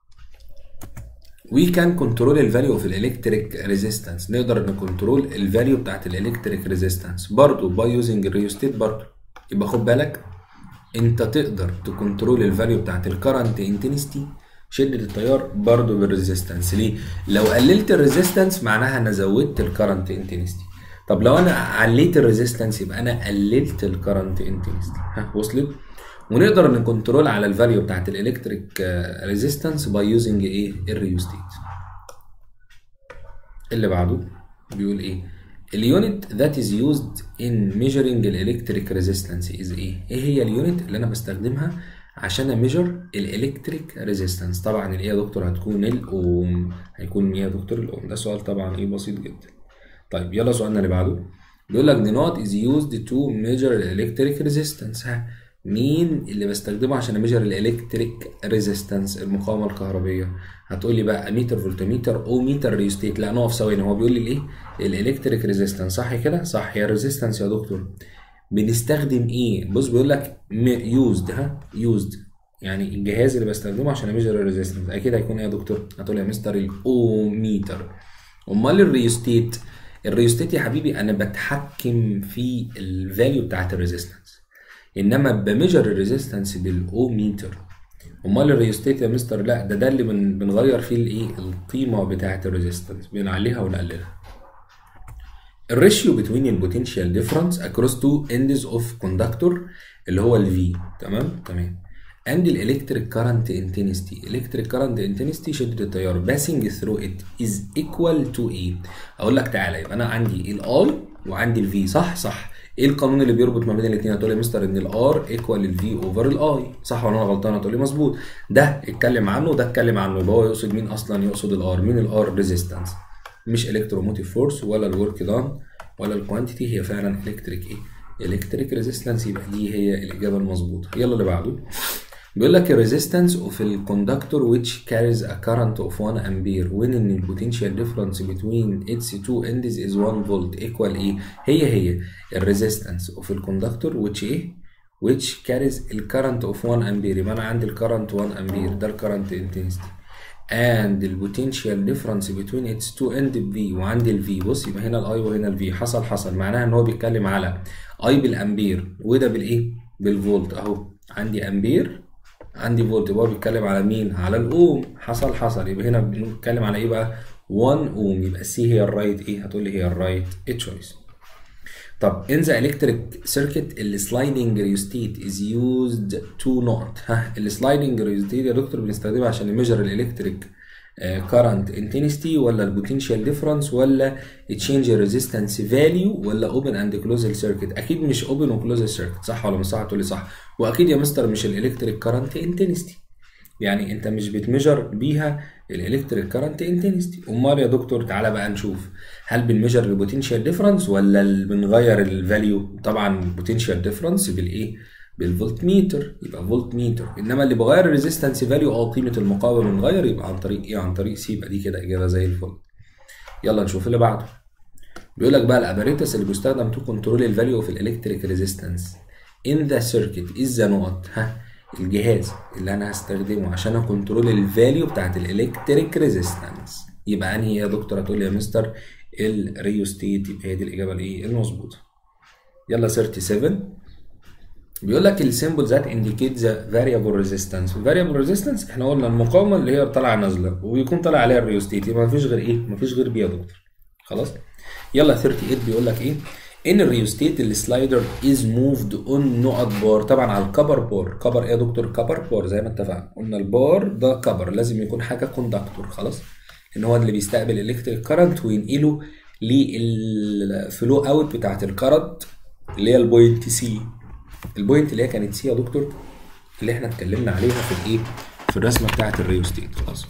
We can control the value of electric resistance. نقدر نكنترول الفاليو بتاعت الالكتريك ريزيستنس برضه by using الريوستيت برضه. يبقى خد بالك، انت تقدر تكنترول الفاليو بتاعت الكرنت انتنسيتي، شدة التيار، برضه بالريزيستنس. ليه؟ لو قللت الريزيستنس معناها انا زودت الكرنت انتنسيتي. طب لو انا عليت الريزيستنس يبقى انا قللت الكرنت انتنسيتي. ها، وصلت؟ ونقدر نكنترول على الفاليو بتاعت الالكتريك ريزيستنس باي يوزنج ايه؟ الريوستيت. اللي بعده بيقول ايه؟ اليونت that is used in measuring الالكتريك ريزيستنس is ايه؟ ايه هي اليونت اللي انا بستخدمها عشان اميجر الالكتريك ريزيستنس؟ طبعا الايه يا دكتور؟ هتكون الاوم. هيكون ايه يا دكتور؟ الاوم. ده سؤال طبعا ايه بسيط جدا. طيب يلا سؤالنا اللي بعده بيقول لك the knot is used to measure الالكتريك ريزيستنس. مين اللي بستخدمه عشان اميجر الالكتريك ريزيستنس، المقاومه الكهربيه؟ هتقول لي بقى اميتر، فولتميتر، اوميتر، ريوستيت. لا نقف ثواني، هو بيقول لي الايه؟ الالكتريك ريزيستنس، صح كده؟ صح. يا ريزيستنس يا دكتور بنستخدم ايه؟ بص بيقول لك يوزد. يوزد يعني الجهاز اللي بستخدمه عشان اميجر الريزيستنس، اكيد هيكون ايه يا دكتور؟ هتقول لي يا مستر الاوميتر. امال الريوستيت؟ الريوستيت يا حبيبي انا بتحكم في الفاليو بتاعت الريزيستنس، انما بميجر الريزيستنس بالاوميتر. امال الريوستيت يا مستر؟ لا ده اللي بنغير فيه الايه، القيمه بتاعه الريزيستنس، بنعليها ونقللها. الريشيو بتوين البوتنشال ديفرنس اكروس تو اندز اوف كوندكتور اللي هو الفي. تمام. and الالكتريك كارنت انتنسيتي. الكتريك كارنت انتنسيتي شده التيار باسنج ثرو ات از ايكوال تو ايه؟ اقول لك تعالى، يبقى انا عندي الاي وعندي الفي، صح. ايه القانون اللي بيربط ما بين الاثنين؟ هتقول لي يا مستر ان الار ايكوال الفي اوفر الاي، صح ولا انا غلطان؟ هتقول لي مظبوط. ده اتكلم عنه وده اتكلم عنه، يبقى هو يقصد مين اصلا؟ يقصد الار. مين الار؟ ريزيستنس، مش الكتروموتيف فورس ولا الورك دان ولا الكوانتيتي، هي فعلا الكتريك ايه؟ الكتريك ريزيستنس. يبقى دي هي الاجابه المظبوطه. يلا اللي بعده بيقول لك الريزيستنس اوف الكوندكتور which carries a current of 1 ampere when in the potential difference between its two ends is 1 volt equal ايه؟ هي الريزيستنس اوف الكوندكتور which ايه؟ which carries ال current of 1 ampere. يبقى انا عندي ال current 1 ampere، ده ال current intensity and the potential difference between its two ends V، وعندي ال V. بص يبقى هنا ال I وهنا ال V. حصل معناها ان هو بيتكلم على I بالامبير وده بالايه؟ بالفولت. اهو عندي امبير عندي فولت، يبقى هو بيتكلم على مين؟ على الاوم. حصل. يبقى هنا بنتكلم على ايه بقى؟ 1 اوم. يبقى سي هي الرايت ايه؟ هتقول لي هي الرايت تشويس. طب in the electric circuit السلايدنج ريوستيت is used to not. السلايدنج ريوستيت يا دكتور بنستخدمها عشان نميجر الالكتريك current intensity ولا البوتنشال ديفرنس ولا تشينج ريزيستنس فاليو ولا اوبن اند كلوز سيركت؟ اكيد مش اوبن وكلوز سيركت، صح ولا مش صح؟ هتقول لي صح. واكيد يا مستر مش الالكتريك كارنت انتنسيتي، يعني انت مش بتميجر بيها الالكتريك كارنت انتنسيتي. امال يا دكتور تعالى بقى نشوف، هل بنميجر البوتنشال ديفرنس ولا بنغير الفاليو؟ طبعا البوتنشال ديفرنس بالايه؟ بالفولت ميتر، يبقى فولت ميتر. انما اللي بغير الريزيستنس فاليو او قيمه المقاومه بنغير، يبقى عن طريق ايه؟ عن طريق سي. يبقى دي كده اجابه زي الفل. يلا نشوف اللي بعده. بيقول لك بقى الاباريتس اللي بيستخدم تو كنترول الفاليو اوف الالكتريك ريزيستنس ان ذا سيركت از ذا نوت. الجهاز اللي انا هستخدمه عشان اكنترول الفاليو بتاعت الالكتريك ريزيستنس يبقى انهي يا دكتور؟ هتقول لي يا مستر الريوستيت. يبقى هي دي الاجابه الايه؟ المظبوطه. يلا 37 بيقول لك السيمبل ذات انديكيت ذا فاريبل ريزيستنس. الفاريبل ريزيستنس احنا قلنا المقاومه اللي هي طالعه نازله وبيكون طالع عليها الريوستيت، يبقى مفيش غير ايه؟ مفيش غير بي يا دكتور. خلاص. يلا 38 بيقول لك ايه؟ ان الريوستيت السلايدر از موفد اون نقط بار. طبعا على الكبر بار. كبر ايه يا دكتور؟ كبر بار زي ما اتفقنا، قلنا البار ده كبر، لازم يكون حاجه كوندكتور. خلاص، ان هو اللي بيستقبل الكتريك كارنت وينقله للفلو اوت بتاعت الكارنت اللي هي البوينت سي. البوينت اللي هي كانت سي يا دكتور اللي احنا اتكلمنا عليها في الايه، في الرسمه بتاعه الريوستيت. خلاص.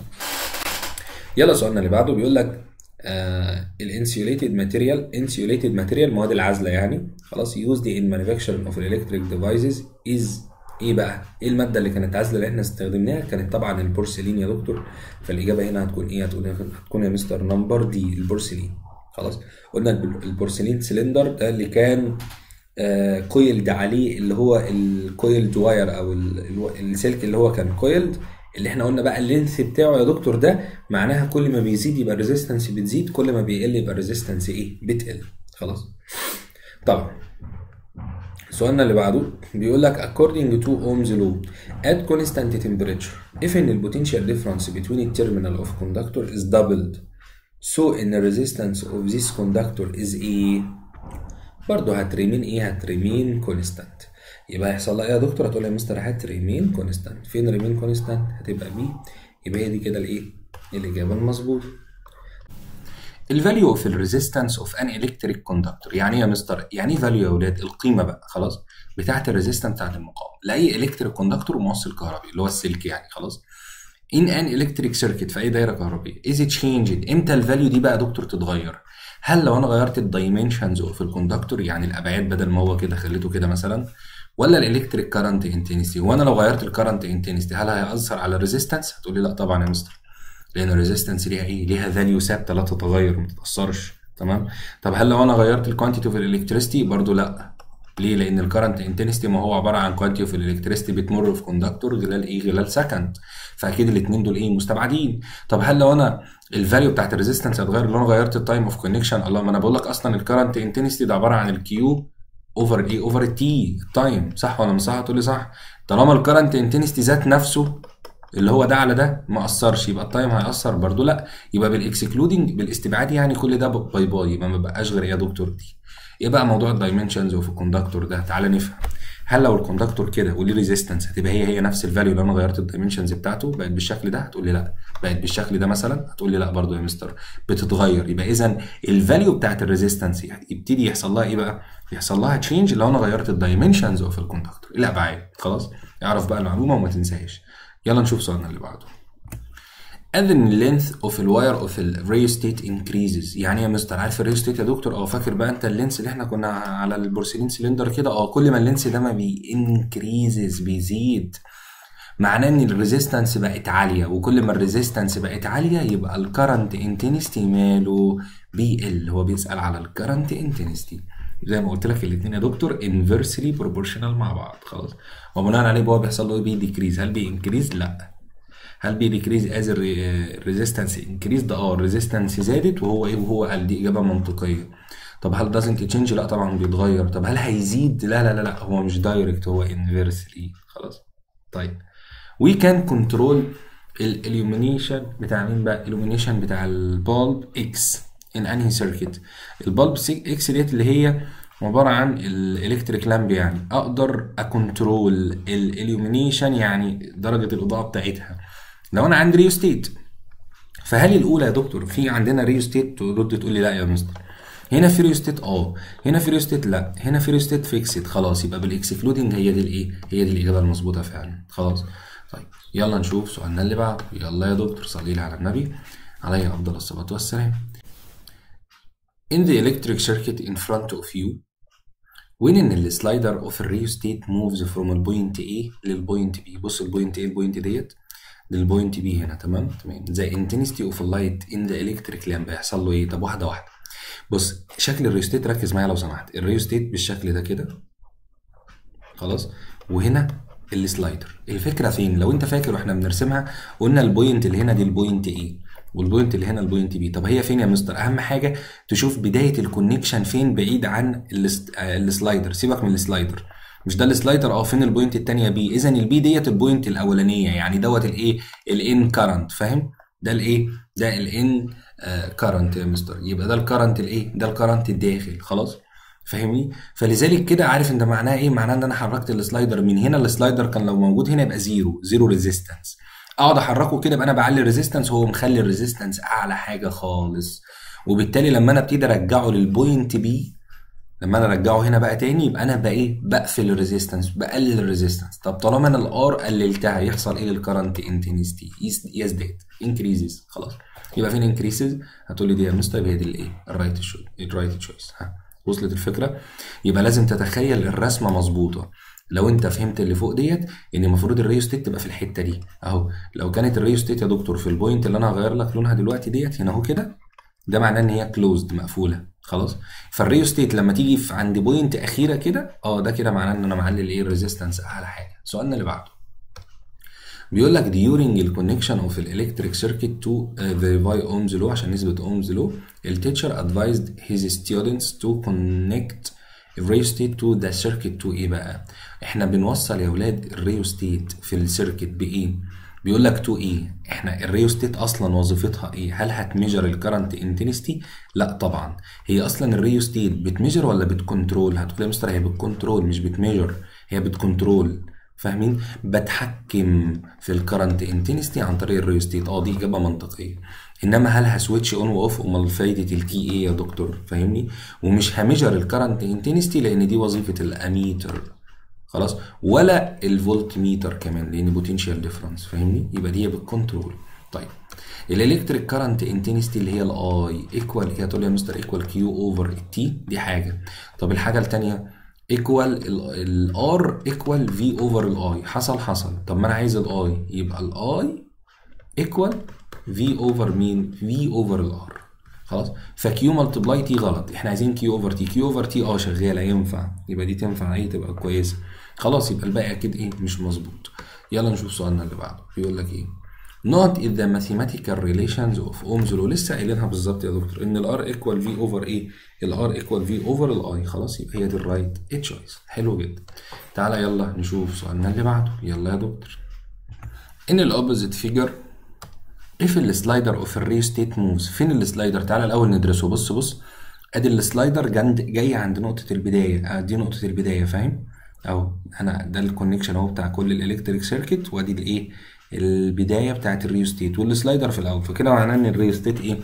يلا سؤالنا اللي بعده بيقول لك الانسيوليتد ماتيريال المواد العازله يعني، خلاص، used in manufacturing of electric devices is ايه بقى؟ ايه الماده اللي كانت عازله اللي احنا استخدمناها؟ كانت طبعا البورسلين يا دكتور. فالاجابه هنا هتكون ايه؟ هتكون يا مستر نمبر دي، البورسلين. خلاص. قلنا البورسلين سلندر ده اللي كان كويلد عليه، اللي هو الكويلد واير او السلك اللي هو كان كويلد، اللي احنا قلنا بقى اللينث بتاعه يا دكتور ده معناها كل ما بيزيد يبقى الريزيستنس بتزيد، كل ما بيقل يبقى الريزيستنس ايه؟ بتقل. خلاص. طبعا سؤالنا اللي بعده بيقول لك according to Ohm's law at constant temperature if the potential difference between the terminal of conductor is doubled so in the resistance of this conductor is ايه؟ برضه هتريمين ايه؟ هتريمين كونستانت. يبقى هيحصل لها ايه يا دكتور؟ هتقول يا مستر هتريمين كونستانت. فين ريمين كونستانت؟ هتبقى بي. يبقى هي دي كده الايه؟ الاجابه المظبوطه. الفاليو اوف الريزيستنس اوف ان الكتريك كوندكتور يعني ايه يا مستر؟ يعني ايه فاليو يا اولاد؟ القيمه بقى خلاص بتاعه الريزيستنس بتاعه المقاومه لاي الكتريك كوندكتور وموصل كهربي اللي هو السلك يعني. خلاص. ان الكتريك سيركت في اي دايره كهربيه از تشينجد. امتى الفاليو دي بقى يا دكتور تتغير؟ هل لو انا غيرت الدايمنشنز اوف الكوندكتور، يعني الابعاد بدل ما هو كده خليته كده مثلا، ولا الالكتريك كارنت انتنسيتي؟ وانا لو غيرت الكارنت انتنسيتي هل هيأثر على الريزيستنس؟ هتقول لي لا طبعا يا مستر، لان الريزيستنس ليها ايه؟ ليها فاليو ثابته لا تتغير ما تتاثرش. تمام. طب هل لو انا غيرت الكوانتيتي اوف الالكتريستي؟ برضو لا. ليه؟ لان الكرنت انتنسيتي ما هو عباره عن كوانتيتي اوف الالكتريستي بتمر في كوندكتور خلال ايه؟ خلال سكند. فاكيد الاثنين دول ايه؟ مستبعدين. طب هل لو انا الفاليو بتاعت الريزيستنس هتغير لو انا غيرت التايم اوف كونكشن؟ الله، ما انا بقول لك اصلا الكرنت انتنسيتي ده عباره عن الكيو اوفر ايه؟ اوفر التي التايم. صح ولا مش صح؟ هتقول لي صح. طالما الكرنت انتنسيتي ذات نفسه اللي هو ده على ده ما اثرش، يبقى التايم هيأثر برضو؟ لا. يبقى بالاكسكلودنج، بالاستبعاد يعني، كل ده باي باي، يبقى ما بقاش غير ايه يا دكتور؟ دي. ايه بقى موضوع الدايمنشنز اوف الكوندكتور ده؟ تعالى نفهم. هل لو الكوندكتور كده وليه ريزيستنس هتبقى هي نفس الفاليو لو انا غيرت الدايمنشنز بتاعته بقت بالشكل ده؟ هتقول لي لا. بقت بالشكل ده مثلا؟ هتقول لي لا برضو يا مستر، بتتغير. يبقى اذا الفاليو بتاعت الريزيستنس يبتدي يحصل لها ايه بقى؟ يحصل لها تشينج لو انا غيرت الدايمنشنز اوف الكوندكتور، الابعاد. خلاص. اعرف بقى المعلومه وما تنساهاش. يلا نشوف سؤالنا اللي بعده. As the length of the wire of the rheostat increases. يعني ايه يا مستر؟ عارف الريوستيت يا دكتور؟ فاكر بقى انت اللينس اللي احنا كنا على البورسلين سلندر كده؟ كل ما اللينس ده ما بينكريزز بيزيد، معناه ان الريزيستنس بقت عاليه، وكل ما الريزيستنس بقت عاليه يبقى الكرنت انتنستي ماله؟ بيقل. هو بيسأل على الكرنت انتنستي. زي ما قلت لك الاثنين يا دكتور انفرسلي بروبورشنال مع بعض. خلاص. وبناء عليه هو بيحصل له ايه؟ بيديكريز. هل بينكريز؟ لا. هل بيديكريز از الريزيستنس انكريز؟ ده الريزيستنس زادت وهو ايه؟ وهو قال. دي اجابه منطقيه. طب هل دازنت تشينج؟ لا طبعا بيتغير. طب هل هيزيد؟ لا لا لا لا، هو مش دايركت، هو انفرسلي. خلاص. طيب وي كان كنترول الاليومينيشن بتاع مين بقى؟ الاليومينيشن بتاع البالب اكس ان انهي سيركت؟ البالب اكس ديت اللي هي عباره عن الالكتريك لامب، يعني اقدر اكنترول الاليومينيشن يعني درجه الاضاءه بتاعتها لو انا عندي ريوستيت. فهل الاولى يا دكتور في عندنا ريوستيت؟ ترد تقول لي لا يا مستر، هنا في ريوستيت هنا في ريوستيت لا، هنا في ريوستيت فيكسد. خلاص. يبقى بالاكسكلودنج هي دي الايه؟ هي دي الاجابه المظبوطه فعلا. خلاص. طيب يلا نشوف سؤالنا اللي بعده. يلا يا دكتور صلي لي على النبي عليه افضل الصلاه والسلام. In the electric circuit in front of you when ان السلايدر اوف الريوستيت موفز فروم البوينت A للبوينت B. بص البوينت A البوينت ديت للبوينت B هنا. تمام. the intensity of light in the electric lamp هيحصل له ايه؟ طب واحده واحده. بص شكل الريوستيت، ركز معايا لو سمحت. الريوستيت بالشكل ده كده. خلاص. وهنا السلايدر. الفكره فين؟ لو انت فاكر واحنا بنرسمها قلنا البوينت اللي هنا دي البوينت A والبوينت اللي هنا البوينت B. طب هي فين يا مستر؟ اهم حاجه تشوف بدايه الكونكشن فين بعيد عن السلايدر. سيبك من السلايدر، مش ده السلايدر؟ فين البوينت الثانيه بي؟ اذا البي ديت البوينت الاولانيه، يعني دوت الايه؟ الان كارنت. فاهم؟ ده الايه؟ ده الان كارنت يا مستر. يبقى ده الكارنت الايه؟ ده الكارنت الداخل. خلاص. فاهمني؟ فلذلك كده عارف انت معناه ايه؟ معناه ان انا حركت السلايدر من هنا. السلايدر كان لو موجود هنا يبقى زيرو ريزيستنس. اقعد احركه كده يبقى انا بعلي الريزيستنس، هو مخلي الريزيستنس اعلى حاجه خالص. وبالتالي لما انا ابتدي ارجعه للبوينت بي لما انا ارجعه هنا بقى تاني يبقى انا بقى ايه، بقفل الريزيستنس، بقلل الريزيستنس. طب طالما انا الار قللتها يحصل ايه للكرنت انتنسيتي؟ يزداد، انكريزز. خلاص يبقى فين انكريزز؟ هتقول لي دي يا مستر يبقى هي دي الايه، الرايت تشويس. ها وصلت الفكره؟ يبقى لازم تتخيل الرسمه مظبوطه. لو انت فهمت اللي فوق ديت، ان المفروض الريوستيت تبقى في الحته دي اهو. لو كانت الريوستيت يا دكتور في البوينت اللي انا هغير لك لونها دلوقتي ديت هنا اهو كده، ده معناه ان هي كلوزد، مقفوله خلاص. فالريوستيت لما تيجي في عند بوينت اخيره كده ده كده معناه ان انا معلل ايه، الريزيستنس اعلى حاجه. سؤالنا اللي بعده بيقول لك during the connection of the electric circuit to verify Ohm's law، عشان نثبت Ohm's law التيتشر advised his students to connect الريوستيت to the circuit to ايه بقى؟ احنا بنوصل يا ولاد الريوستيت في السيركت بايه؟ بيقول لك تو ايه؟ احنا الريوستيت اصلا وظيفتها ايه؟ هل هتميجر الكرنت انتنستي؟ لا طبعا. هي اصلا الريوستيت بتميجر ولا بتكنترول؟ هتقول يا مستر هي بتكنترول مش بتميجر، هي بتكنترول. فاهمين؟ بتحكم في الكرنت انتنستي عن طريق الريوستيت. دي اجابه منطقيه. انما هل هسويتش اون واوف؟ امال فايده الكي ايه يا دكتور؟ فاهمني؟ ومش هميجر الكرنت انتنستي لان دي وظيفه الاميتر خلاص، ولا الفولت ميتر كمان لان بوتنشال ديفرنس. فاهمني؟ يبقى دي بالكنترول. طيب الالكتريك كارنت انتنستي اللي هي الاي ايكوال ايه؟ هتقول لي يا مستر ايكوال كيو اوفر التي، دي حاجه. طب الحاجه الثانيه ايكوال الار ايكوال في اوفر الاي. حصل. طب ما انا عايز الاي، يبقى الاي ايكوال في اوفر مين؟ في اوفر الار. خلاص. فكيو ملتبلاي تي غلط، احنا عايزين كيو اوفر تي. كيو اوفر تي شغاله ينفع، يبقى دي تنفع ايه، تبقى كويسه. خلاص يبقى الباقي اكيد ايه، مش مظبوط. يلا نشوف سؤالنا اللي بعده. بيقول لك ايه؟ Not in the mathematical relations of Ohm's law. لسه قايلينها بالظبط يا دكتور، ان الار ايكوال في اوفر ايه؟ الار ايكوال في اوفر الاي. خلاص يبقى هي دي الرايت تشويس. حلو جدا. تعالى يلا نشوف سؤالنا اللي بعده. يلا يا دكتور. ان الاوبوزيت فيجر if السلايدر اوف الريوستيت موفز. فين السلايدر؟ تعالى الاول ندرسه. بص ادي السلايدر جاي عند نقطه البدايه. دي نقطه البدايه، فاهم؟ اهو انا ده الكونكشن اهو بتاع كل الالكتريك سيركت، وادي الايه، البدايه بتاعت الريوستيت، والسلايدر في الاول. فكده معناه ان الريوستيت ايه،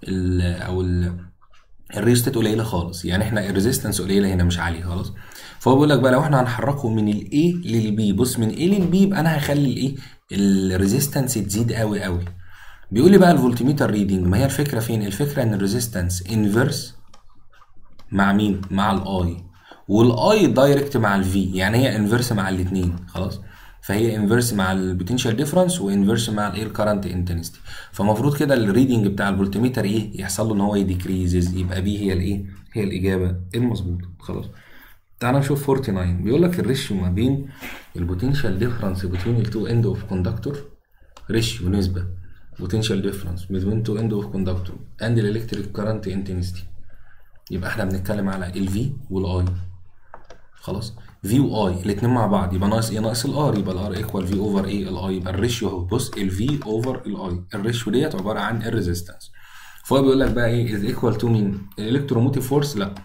الريوستيت قليله خالص، يعني احنا الريزيستنس قليله هنا مش عاليه خلاص. فهو بيقول لك بقى لو احنا هنحركه من الاي للبي، بص من ايه للبي، يبقى انا هخلي الايه، الريزيستنس تزيد قوي قوي. بيقول لي بقى الفولتميتر ريدنج. ما هي الفكره فين؟ الفكره ان الريزيستنس انفيرس مع مين؟ مع الاي، والاي دايركت مع الفي، يعني هي انفيرس مع الاثنين خلاص. فهي انفيرس مع البوتنشال ديفرنس وانفيرس مع الايه، الكرنت انتنستي. فالمفروض كده الريدنج بتاع الفولتميتر ايه، يحصل له ان هو يديكريزز. يبقى بي هي الايه، هي الاجابه المظبوطه خلاص. تعال نشوف 49. بيقول لك الريشيو ما بين البوتنشال ديفرنس بين التو اند اوف كوندكتور، ريشيو نسبه potential difference between two end of conductor and the electric current intensity. يبقى احنا بنتكلم على ال V وال I. خلاص V و I الاتنين مع بعض، يبقى ناقص ايه؟ ناقص ال R، يبقى ال R equal V over ايه؟ ال I. يبقى الريشيو اهو، بص ال V over ال I، الريشيو ديت عبارة عن الريزيستنس. فهو بيقول لك بقى ايه is equal to مين؟ الالكتروموتيف فورس؟ لا.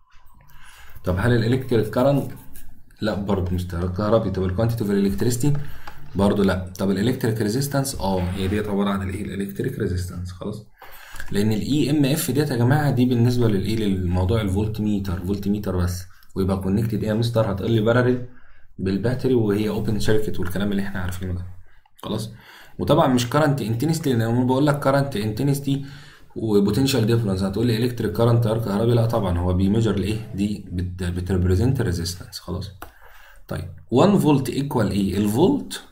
طب هل الالكتريك كارنت؟ لا برضه مش كهربي. طب الكوانتيتي اوف الالكتريستي؟ برضه لا. طب الالكتريك ريزيستنس؟ هي ديت عباره عن الايه، الالكتريك ريزيستنس خلاص. لان الاي ام اف ديت يا جماعه دي بالنسبه للايه، للموضوع الفولت ميتر بس، ويبقى كونكتد ايه يا مستر؟ هتقول لي باراليل بالباتري وهي اوبن سيركت والكلام اللي احنا عارفينه ده خلاص. وطبعا مش كارنت انتنستي، لان انا بقول لك كارنت انتنستي وبوتنشال ديفرنس هتقول لي الكتريك كارنت تيار كهربي. لا طبعا، هو بيميجر الايه دي، بتريبريزنت ريزيستنس خلاص. طيب 1 فولت ايكوال ايه؟ الفولت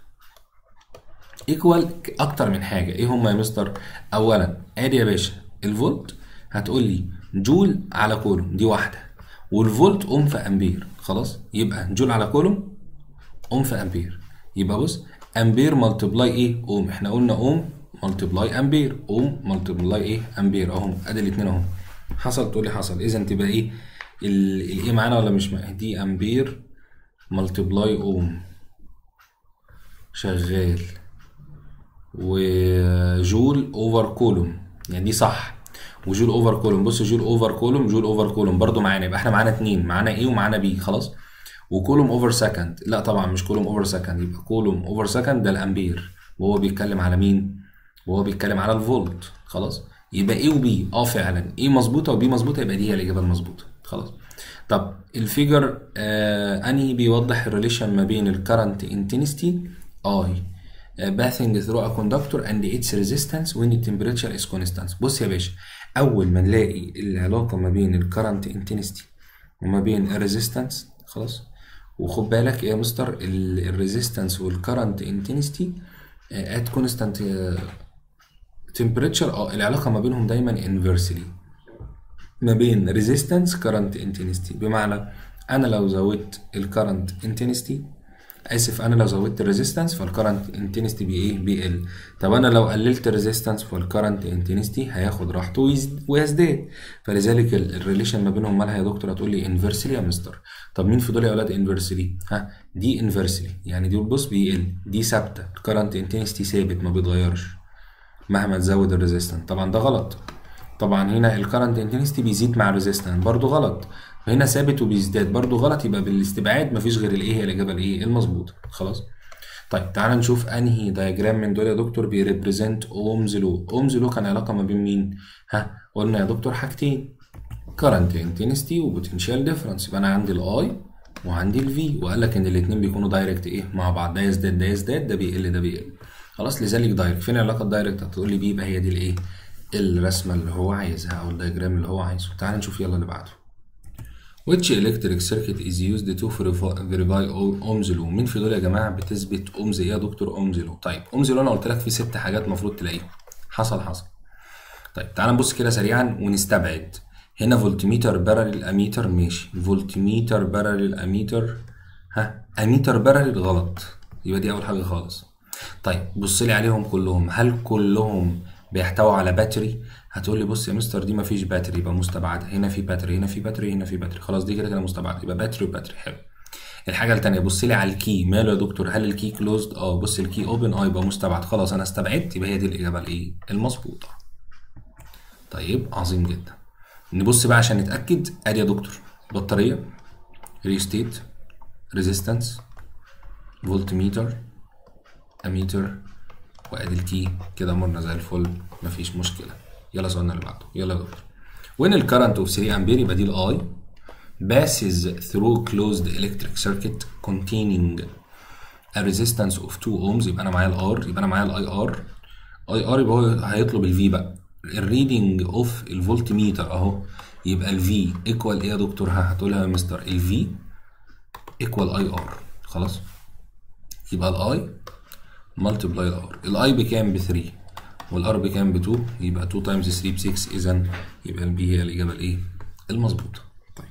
ايكوال اكتر من حاجه. ايه هم يا مستر؟ اولا ادي يا باشا الفولت، هتقول لي جول على كولوم، دي واحده، والفولت اوم في امبير خلاص. يبقى جول على كولوم اوم في امبير، يبقى بص امبير ملتبلاي ايه، اوم. احنا قلنا اوم ملتبلاي امبير، اوم ملتبلاي ايه، امبير. اهو ادي الاثنين اهو. حصل؟ تقول لي حصل. اذا تبقى ايه الايه معانا ولا مش معانا؟ دي امبير ملتبلاي اوم شغال، وجول اوفر كولوم، يعني دي صح. وجول اوفر كولوم، بص جول اوفر كولوم، جول اوفر كولوم برضو معانا. يبقى احنا معانا اتنين، معانا ايه ومعانا بي خلاص. وكولوم اوفر سكند، لا طبعا مش كولوم اوفر سكند، يبقى كولوم اوفر سكند ده الامبير، وهو بيتكلم على مين؟ وهو بيتكلم على الفولت خلاص. يبقى ايه وبي فعلا ايه مظبوطه وبي مظبوطه، يبقى دي هي الاجابه المظبوطه. خلاص. طب الفيجر انهي بيوضح الريليشن ما بين الكرنت انتنستي اي passing through a conductor and its resistance when the temperature is constant. بص يا باشا، اول ما نلاقي العلاقه ما بين الكرنت انتنستي وما بين الريزيستنس، خلاص، وخد بالك يا مستر الريزيستنس والكرنت انتنستي at constant temperature، العلاقه ما بينهم دايما inversely ما بين resistance current intensity. بمعنى انا لو زودت الكرنت intensity، انا لو زودت الريزيستنس فالكرنت انتنستي بيقل. طب انا لو قللت الريزيستنس فالكرنت انتنستي هياخد راحته ويزداد. فلذلك الريليشن ما بينهم مالها يا دكتور؟ هتقول لي انفرسلي يا مستر. طب مين في دول يا اولاد انفرسلي؟ دي انفرسلي، يعني دي بص بيقل، دي ثابته، الكرنت انتنستي ثابت ما بيتغيرش مهما تزود الريزيستنس. طبعا ده غلط. طبعا هنا الكرنت انتنستي بيزيد مع الريزيستنس، برضو غلط. هنا ثابت وبيزداد، برضو غلط. يبقى بالاستبعاد مفيش غير الايه هي الاجابه الايه المظبوطه. خلاص. طيب تعالى نشوف انهي دايجرام من دول يا دكتور بيريبريزنت اومز لو. اومز لو كان علاقه ما بين مين؟ قلنا يا دكتور حاجتين، كرنت انتنستي وبوتنشال ديفرنس. يبقى انا عندي الاي وعندي الفي، وقال لك ان الاثنين بيكونوا دايركت ايه مع بعض، ده يزداد ده يزداد، ده بيقل ده بيقل. خلاص، لذلك دايركت. فين العلاقه الدايركت؟ هتقول لي بي، يبقى هي دي الايه الرسمه اللي هو عايزها او الدايجرام اللي هو عايزه. تعال نشوف يلا اللي بعده. which electric circuit is used to verify ohms law. مين في دول يا جماعه بتثبت اومز ايه يا دكتور؟ اومز لو. طيب اومز لو انا قلت لك في 6 حاجات المفروض تلاقيهم. حصل. طيب تعال نبص كده سريعا ونستبعد. هنا فولتميتر باراليل اميتر، ماشي. فولتميتر باراليل اميتر، اميتر باراليل غلط، يبقى دي اول حاجه خالص. طيب بص لي عليهم كلهم، هل كلهم بيحتووا على باتري؟ هتقول لي بص يا مستر دي مفيش باتري، يبقى مستبعده. هنا في باتري، هنا في باتري، هنا في باتري، خلاص دي كده مستبعده، يبقى باتري وباتري. حلو. الحاجه الثانيه بص لي على الكي، ماله يا دكتور؟ هل الكي كلوزد؟ بص الكي اوبن، يبقى مستبعد. خلاص انا استبعدت، يبقى هي دي الاجابه الايه المظبوطه. طيب عظيم جدا. نبص بقى عشان نتاكد. ادي يا دكتور بطاريه، ريستيت، ريزيستنس، فولتميتر، اميتر، وادي الكي. كده امورنا زي الفل، مفيش مشكله. يلا سؤالنا اللي بعده. يلا يا دكتور. وين الكرنت اوف 3 امبير، يبقى دي الاي passes through closed electric circuit containing a resistance of 2 ohms. يبقى انا معايا الار، يبقى انا معايا الاي ار. يبقى هو هيطلب الفي بقى. الريدنج اوف الفولت ميتر اهو، يبقى الفي ايكوال ايه يا دكتور؟ هتقولها يا مستر الفي ايكوال اي ار. خلاص، يبقى الاي ملتبلاي الار. الاي بكام؟ ب 3 والار بكام؟ ب 2، يبقى 2 تايمز 3 ب 6. اذا يبقى البي هي الاجابه الايه المظبوطه. طيب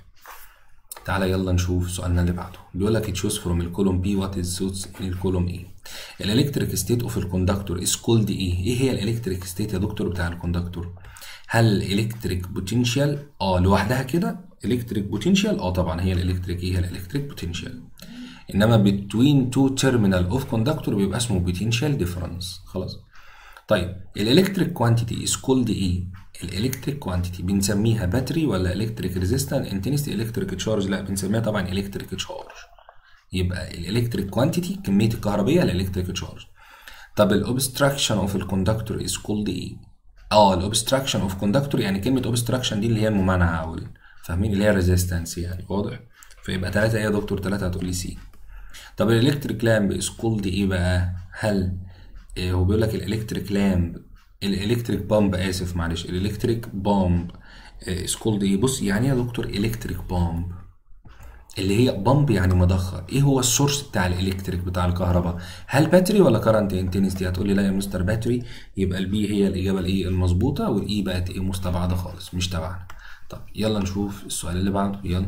تعالى يلا نشوف سؤالنا اللي بعده. بيقول لك تشوز فروم الكولوم بي وات از سوتس ان الكولوم ايه. الالكتريك ستيت اوف الكوندكتور از كولد ايه؟ ايه هي الالكتريك ستيت يا دكتور بتاع الكوندكتور؟ هل الكتريك بوتنشال لوحدها كده الكتريك بوتنشال؟ طبعا هي الالكتريك ايه؟ هي الالكتريك بوتنشال. انما between two terminal of conductor بيبقى اسمه potential difference. خلاص. طيب الالكتريك كوانتيتي از كولد ايه؟ الالكتريك كوانتيتي بنسميها باتري ولا الكتريك ريزيستنس انتنسيتي الكتريك تشارج؟ لا بنسميها طبعا الكتريك تشارج. يبقى الالكتريك كوانتيتي كميه الكهربيه الالكتريك تشارج. طب الاوبستراكشن اوف الكوندكتور از كولد ايه؟ الاوبستراكشن اوف كوندكتور، يعني كلمه اوبستراكشن دي اللي هي الممانعه او فاهمين اللي هي ريزيستنس يعني. واضح؟ فيبقى 3 ايه يا دكتور؟ 3 هتقول لي سي. طب الالكتريك لامب از كولد ايه بقى؟ هل هو بيقول لك الالكتريك لامب، الالكتريك بامب، اسف معلش، الالكتريك بامب از كولد ايه؟ بص يعني يا دكتور الكتريك بامب اللي هي بامب يعني مضخه. ايه هو السورس بتاع الالكتريك بتاع الكهرباء؟ هل باتري ولا كارنت انتنسيتي؟ هتقول لي لا يا مستر باتري، يبقى البي هي الاجابه الايه المظبوطه، والاي بقت ايه مستبعده خالص مش تبعنا. طب يلا نشوف السؤال اللي بعده. يلا.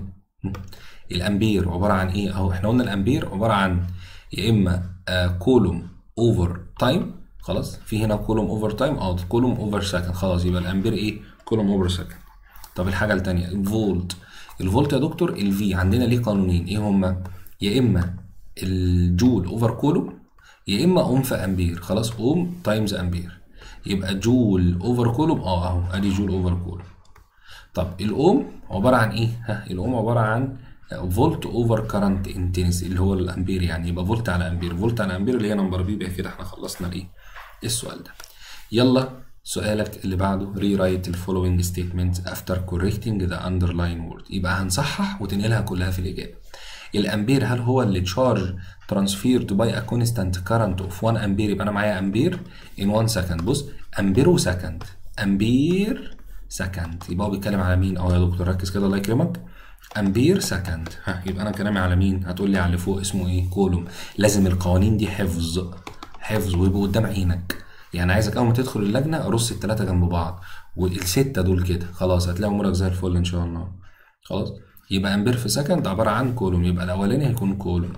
الامبير عباره عن ايه؟ اهو احنا قلنا الامبير عباره عن يا اما كولوم اوفر تايم. خلاص، في هنا كولوم اوفر تايم، كولوم اوفر سكند. خلاص يبقى الامبير ايه؟ كولوم اوفر سكند. طب الحاجه الثانيه الفولت. الفولت يا دكتور الفي عندنا ليه قانونين، ايه هما؟ يا اما الجول اوفر كولوم، يا اما اوم في امبير. خلاص، اوم تايمز امبير، يبقى جول اوفر كولوم. اهو ادي جول اوفر كولوم. طب الاوم عباره عن ايه؟ الاوم عباره عن فولت اوفر كارنت انتنسي اللي هو الامبير، يعني يبقى فولت على امبير. فولت على امبير اللي هي نمبر بي. يبقى كده احنا خلصنا الايه السؤال ده. يلا سؤالك اللي بعده rewrite the following statements after correcting the underlying word. يبقى هنصحح وتنقلها كلها في الإجابة. الأمبير هل هو اللي charge transferred by a constant current of 1 أمبير؟ يبقى أنا معايا أمبير in 1 second. بص أمبير وسكند، أمبير سكند، يبقى هو بيتكلم على مين؟ أهو يا دكتور ركز كده الله يكرمك. أمبير سكند. ها يبقى أنا كلامي على مين؟ هتقول لي على اللي فوق اسمه إيه؟ كولوم. لازم القوانين دي حفظ حفظ ويبقوا قدام عينك. يعني عايزك اول ما تدخل اللجنه رص الثلاثه جنب بعض والسته دول كده، خلاص هتلاقي امورك زي الفل ان شاء الله. خلاص يبقى امبير في سكند عباره عن كولوم، يبقى الاولاني هيكون كولوم.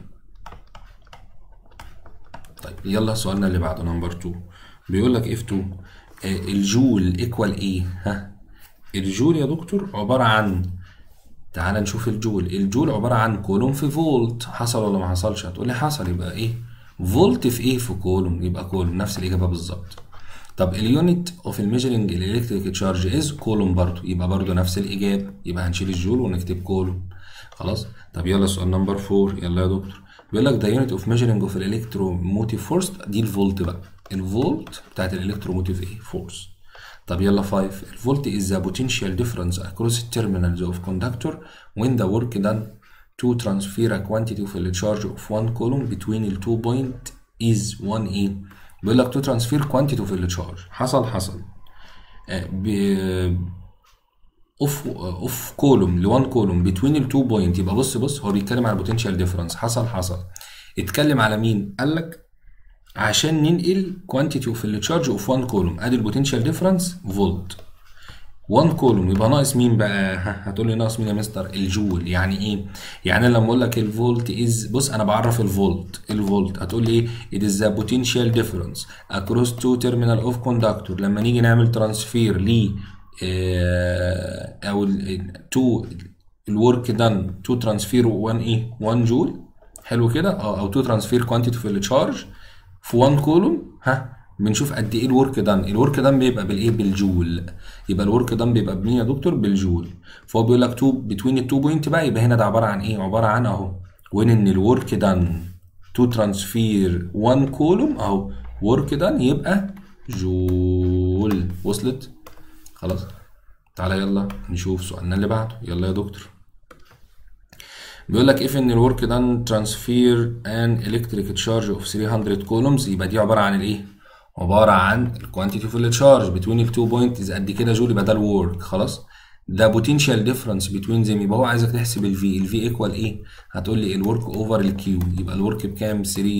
طيب يلا سؤالنا اللي بعده نمبر 2 بيقول لك اف 2 الجول ايكوال ايه؟ ها الجول يا دكتور عباره عن، تعال نشوف الجول عباره عن كولوم في فولت. حصل ولا ما حصلش؟ هتقول لي حصل، يبقى ايه؟ فولت في ايه؟ في كولوم، يبقى كولوم. نفس الاجابه بالظبط. طب اليونت اوف الميجرنج الالكتريك تشارج از كولوم برضه، يبقى برضه نفس الاجابه، يبقى هنشيل الجول ونكتب كولوم. خلاص. طب يلا سؤال نمبر 4 يلا يا دكتور بيقول لك ذا يونت اوف ميجرنج اوف الالكتروموتيف فورس، دي الفولت بقى، الفولت بتاعت الالكتروموتيف ايه؟ فورس. طب يلا 5 الفولت is the potential difference across terminals of conductor when the work done to transfer a quantity of the charge of one coulomb between the 2 point is 1 ايه؟ بيقول لك to transfer quantity of the charge. حصل اوف كولوم ل 1 كولوم بتوين ال 2 بوينت، يبقى بص هو بيتكلم على البوتنشال ديفرنس. حصل اتكلم على مين؟ قال لك عشان ننقل كوانتيتي اوف التشارج اوف 1 كولوم، ادي البوتنشال ديفرنس فولت 1 كولوم، يبقى ناقص مين بقى؟ هتقول لي ناقص مين يا مستر؟ الجول. يعني ايه؟ يعني لما اقول لك الفولت از، بص انا بعرف الفولت هتقول لي ايه؟ it is the potential difference across two terminal of conductor. لما نيجي نعمل ترانسفير ل او تو الورك دان تو ترانسفير 1 ايه؟ 1 جول. حلو كده او تو ترانسفير كوانتيتي في التشارج في 1 كولوم. بنشوف قد ايه الورك دان بيبقى بالايه؟ بالجول. يبقى الورك دان بيبقى بمين يا دكتور؟ بالجول. فهو بيقول لك 2 بتوين ال 2 بوينت بقى، يبقى هنا ده عباره عن ايه؟ عباره عن اهو وين ان الورك دان تو ترانسفير 1 كولوم اهو ورك دان يبقى جول. وصلت؟ خلاص. تعالى يلا نشوف سؤالنا اللي بعده. يلا يا دكتور بيقول لك if ان الورك دان ترانسفير ان الكتريك تشارج اوف 300 كولومز، يبقى دي عباره عن الايه؟ عباره عن الكوانتيتي اوف التشارج بتوين ال 2 بوينت قد كده جول، يبقى ده الورك. خلاص. ده بوتنشال ديفرنس بتوين ذيم، يبقى هو عايزك تحسب الفي ايكوال ايه؟ هتقول لي الورك اوفر الكيو، يبقى الورك بكام؟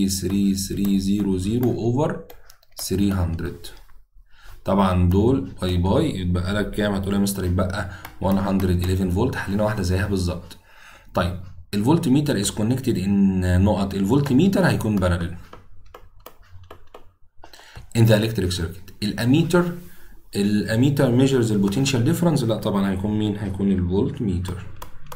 3300 اوفر 300. طبعا دول باي يتبقى لك كام؟ هتقول يا مستر يتبقى 111 فولت. حلينا واحده زيها بالظبط. طيب الفولت ميتر از كونكتد ان نقط، الفولت ميتر هيكون باراليل in the electric circuit. الاميتر measures البوتنشال ديفرنس، لا طبعا هيكون مين؟ هيكون الفولت ميتر.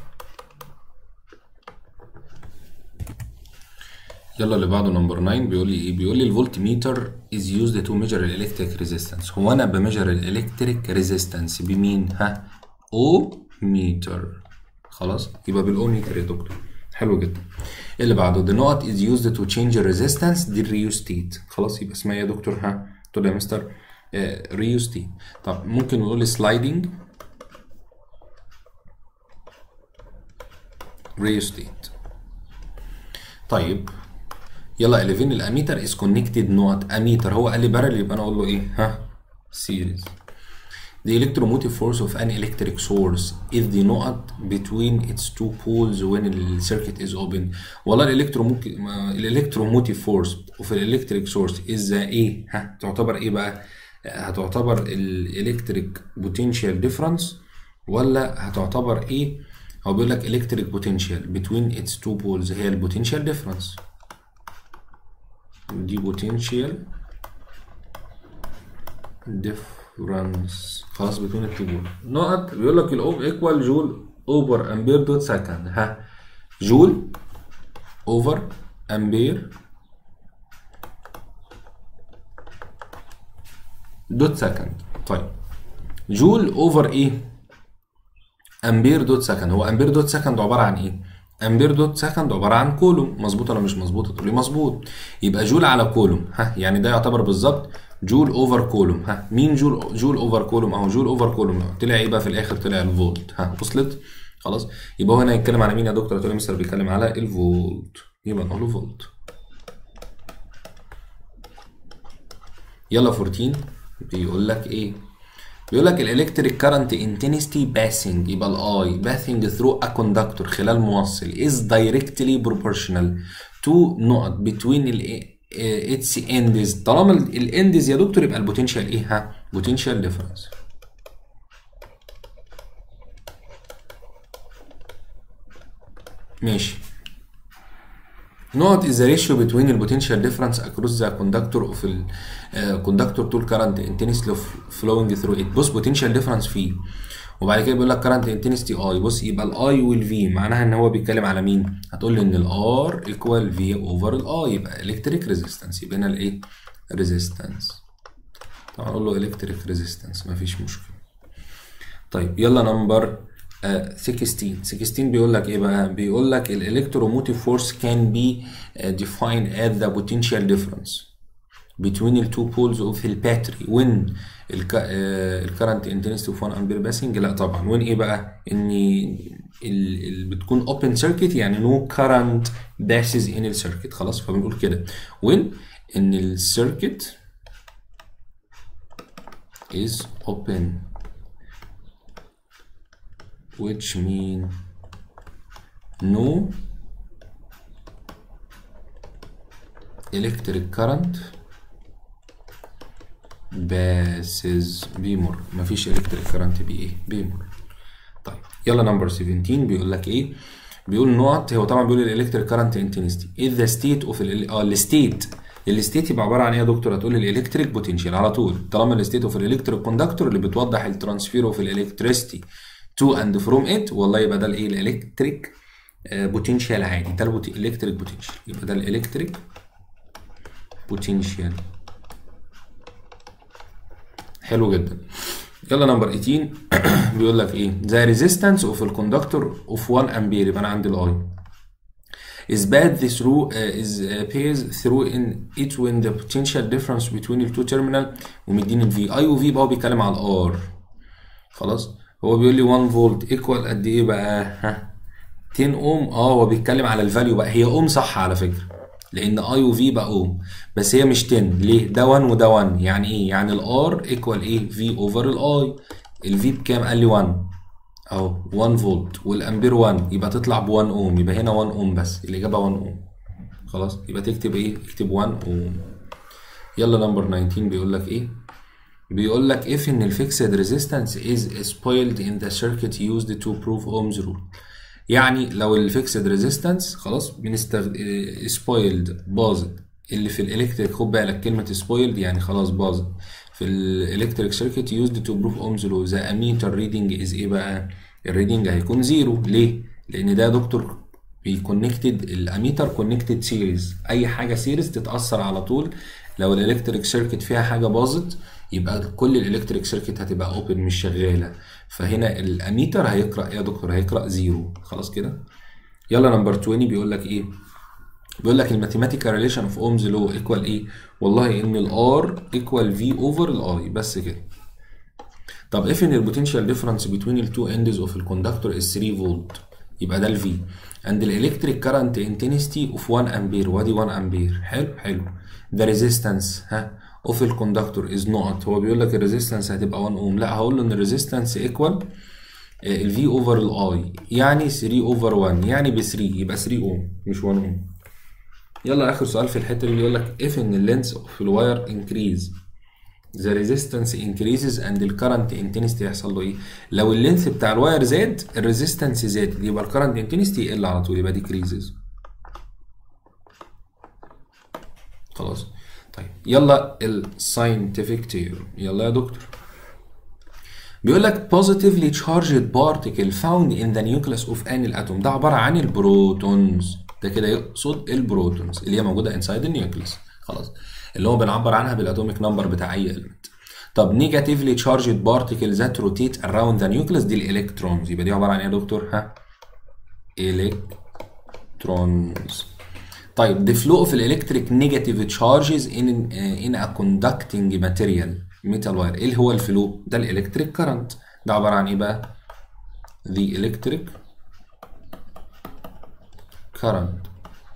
يلا اللي بعده نمبر 9 بيقول لي ايه؟ بيقول لي الفولت ميتر is used to measure الالكتريك ريزيستنس. هو انا بميجر الالكتريك ريزيستنس بمين؟ او ميتر. خلاص يبقى بالاوميتر يا دكتور. حلو جدا. اللي بعده the نقط is used to change resistance، دي الريوستيت. خلاص يبقى اسمها يا دكتور؟ تقول يا مستر ريوستيت. طب ممكن نقول سلايدنج ريوستيت. طيب يلا 11 الاميتر is connected نقط اميتر، هو قال لي بارل يبقى انا اقول له ايه؟ سيريز. The electromotive force of an electric source is the نقط between its two poles when the circuit is open. والله الالكتروموتيف فورس of electric source is ايه؟ تعتبر ايه بقى؟ هتعتبر الالكتريك بوتنشال ديفرنس ولا هتعتبر ايه؟ هو بيقول لك electric potential between its two poles هي البوتنشال ديفرنس. دي بوتنشال ديفرنس. خلاص بتوين التو نقط. بيقول لك الاوم ايكوال جول اوفر امبير دوت سكند. جول اوفر امبير دوت سكند. طيب جول اوفر ايه؟ امبير دوت سكند. هو امبير دوت سكند عباره عن ايه؟ امبير دوت سكند عباره عن كولوم. مظبوط ولا مش مظبوط؟ تقول لي مظبوط. يبقى جول على كولوم. يعني ده يعتبر بالظبط جول اوفر كولوم. ها مين جول اوفر كولوم اهو، جول اوفر كولوم طلع ايه بقى في الاخر؟ طلع الفولت. ها وصلت؟ خلاص. يبقى هو هنا هيتكلم على مين يا دكتور؟ هتقول لي مستر بيتكلم على الفولت، يبقى نقول له فولت. يلا 14 بيقول لك ايه؟ بيقول لك الالكتريك كارنت انتنسيتي باسنج، يبقى الاي باسنج ثرو ا كوندكتور خلال موصل از دايركتلي بروبورشنال تو نقط بتوين اتس اندز. طالما الاندز يا دكتور يبقى البوتنشال ايه؟ ها بوتنشال ديفرنس. ماشي. نقط is the ratio between the potential difference across the conductor of the conductor to current intensity flowing through it. بص potential difference فيه، وبعد كده بيقول لك current intensity I. بص يبقى الاي والفي معناها ان هو بيتكلم على مين؟ هتقول لي ان الار equal V over الاي، يبقى electric resistance. يبقى هنا الايه؟ resistance. طبعا اقول له electric resistance مفيش مشكله. طيب يلا نمبر 16 بيقول لك ايه بقى؟ بيقول لك الالكتروموتيف فورس can be defined as the potential difference between the two poles of the battery when current intensity of 1 ampere passing. لا طبعا when ايه بقى؟ ان بتكون open circuit يعني no current passes in the circuit. خلاص فبنقول كده when ان السيركت is open which mean no electric current passes بيمر. مفيش electric current بيمر. طيب يلا نمبر 17 بيقول لك ايه؟ بيقول نقط، هو طبعا بيقول الالكتريك كارنت انتنسيتي is the state of الستيت يبقى عباره عن ايه يا دكتور؟ هتقول الالكتريك بوتنشال على طول، طالما الستيت اوف الالكتريك كوندكتور اللي بتوضح الترانسفير اوف الالكتريستي تو اند فروم ات، والله يبقى ده الايه؟ الالكتريك بوتنشال عادي، ده الالكتريك بوتنشال، يبقى ده الالكتريك بوتنشال. حلو جدا. يلا نمبر 18 بيقول لك ايه؟ ذا ريزيستنس اوف الكوندكتور اوف 1 امبير، يبقى انا عندي الاي is passed through in it when the potential difference between the two terminal ومديني الفي اي وفي بقى، هو بيتكلم على الار. خلاص هو بيقول لي 1 فولت ايكوال قد ايه بقى؟ ها 10 اوم. هو بيتكلم على الفاليو بقى، هي اوم صح على فكره لان اي وفي بقى اوم، بس هي مش 10. ليه؟ ده 1 وده 1. يعني ايه؟ يعني الار ايكوال ايه؟ في اوفر الاي. الفي بكام؟ قال لي 1 اهو 1 فولت والامبير 1، يبقى تطلع ب 1 اوم، يبقى هنا 1 اوم بس، الاجابه 1 اوم. خلاص يبقى تكتب ايه؟ اكتب 1 اوم. يلا نمبر 19 بيقول لك ايه؟ بيقول لك if ان الفيكسد ريزيستنس is spoiled in the circuit used to prove Ohm's rule. يعني لو الفيكسد ريزيستنس خلاص سبويلد باظت، اللي في الالكتريك خد بالك كلمه سبويلد يعني خلاص باظت في الالكتريك سيركت يوزد تو بروف اومز لو، ذا اميتر ريدنج از ايه بقى؟ الريدنج هيكون زيرو. ليه؟ لان ده يا دكتور بيكونكتد، الاميتر كونكتد سيريز، اي حاجه سيريز تتاثر على طول. لو الالكتريك سيركت فيها حاجه باظت يبقى كل الالكتريك سيركت هتبقى اوبن مش شغاله، فهنا الاميتر هيقرا ايه يا دكتور؟ هيقرا زيرو. خلاص كده. يلا نمبر 20 بيقول لك ايه؟ بيقول لك الماثيماتيكال ريليشن اوف اومز لو ايكوال ايه؟ والله ان الار ايكوال في اوفر الاي، بس كده. طب اف ان البوتنشال ديفرنس بين التو اندز اوف الكوندكتور از 3 فولت، يبقى ده الفي اند الالكتريك كارنت انتنسيتي اوف 1 امبير، وادي 1 امبير. حلو. ده ريزيستنس اوف الكوندكتور از نوت، هو بيقول لك الريزيستنس هتبقى 1 اوم، لا هقول له ان الريزيستنس ايكوال الفي اوفر الاي، يعني 3 اوفر 1 يعني ب 3، يبقى 3 اوم مش 1 اوم. يلا اخر سؤال في الحته اللي بيقول لك اف ان اللينث اوف الواير انكريز the resistance increases and the current intensity يحصل له ايه؟ لو اللينث بتاع الواير زاد الريزيستنس زاد، يبقى الكرنت انتنسيتي يقل على طول، يبقى decreases. خلاص طيب يلا الساينتفك تيورم. يلا يا دكتور. بيقول لك positively charged particle found in the nucleus of an atom، ده عباره عن البروتونز، ده كده يقصد البروتونز اللي هي موجوده inside النيوكليس. خلاص اللي هو بنعبر عنها بالاتوميك نمبر بتاع اي اليمنت. طب نيجاتيفلي تشارجد بارتيكل ذات روتيت اراوند ذا نيوكليس، دي الالكترونز، يبقى دي عباره عن ايه يا دكتور؟ الكترونز. طيب the flow of electric negative charges in a conducting material metal wire. ايه هو الفلو؟ ده الالكتريك كارنت. ده عباره عن ايه بقى؟ the electric current.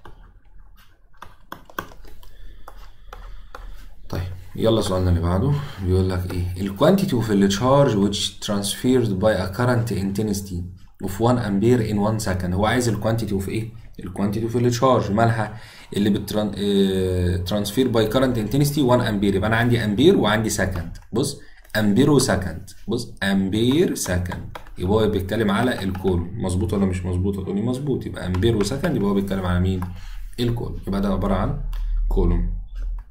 طيب يلا سؤالنا اللي بعده بيقول لك ايه؟ ال quantity of the charge which transferred by a current intensity of 1 ampere in 1 second. هو عايز ال quantity of ايه؟ ال quantity of the charge مالها؟ اللي transfer by current intensity 1 ampere. يبقى انا عندي امبير وعندي سكند. بص امبير وسكند. بص امبير سكند. يبقى هو بيتكلم على الكولوم. مظبوط ولا مش مظبوط؟ هتقولي مظبوط. يبقى امبير وسكند يبقى هو بيتكلم على مين؟ الكولوم. يبقى ده عباره عن كولوم.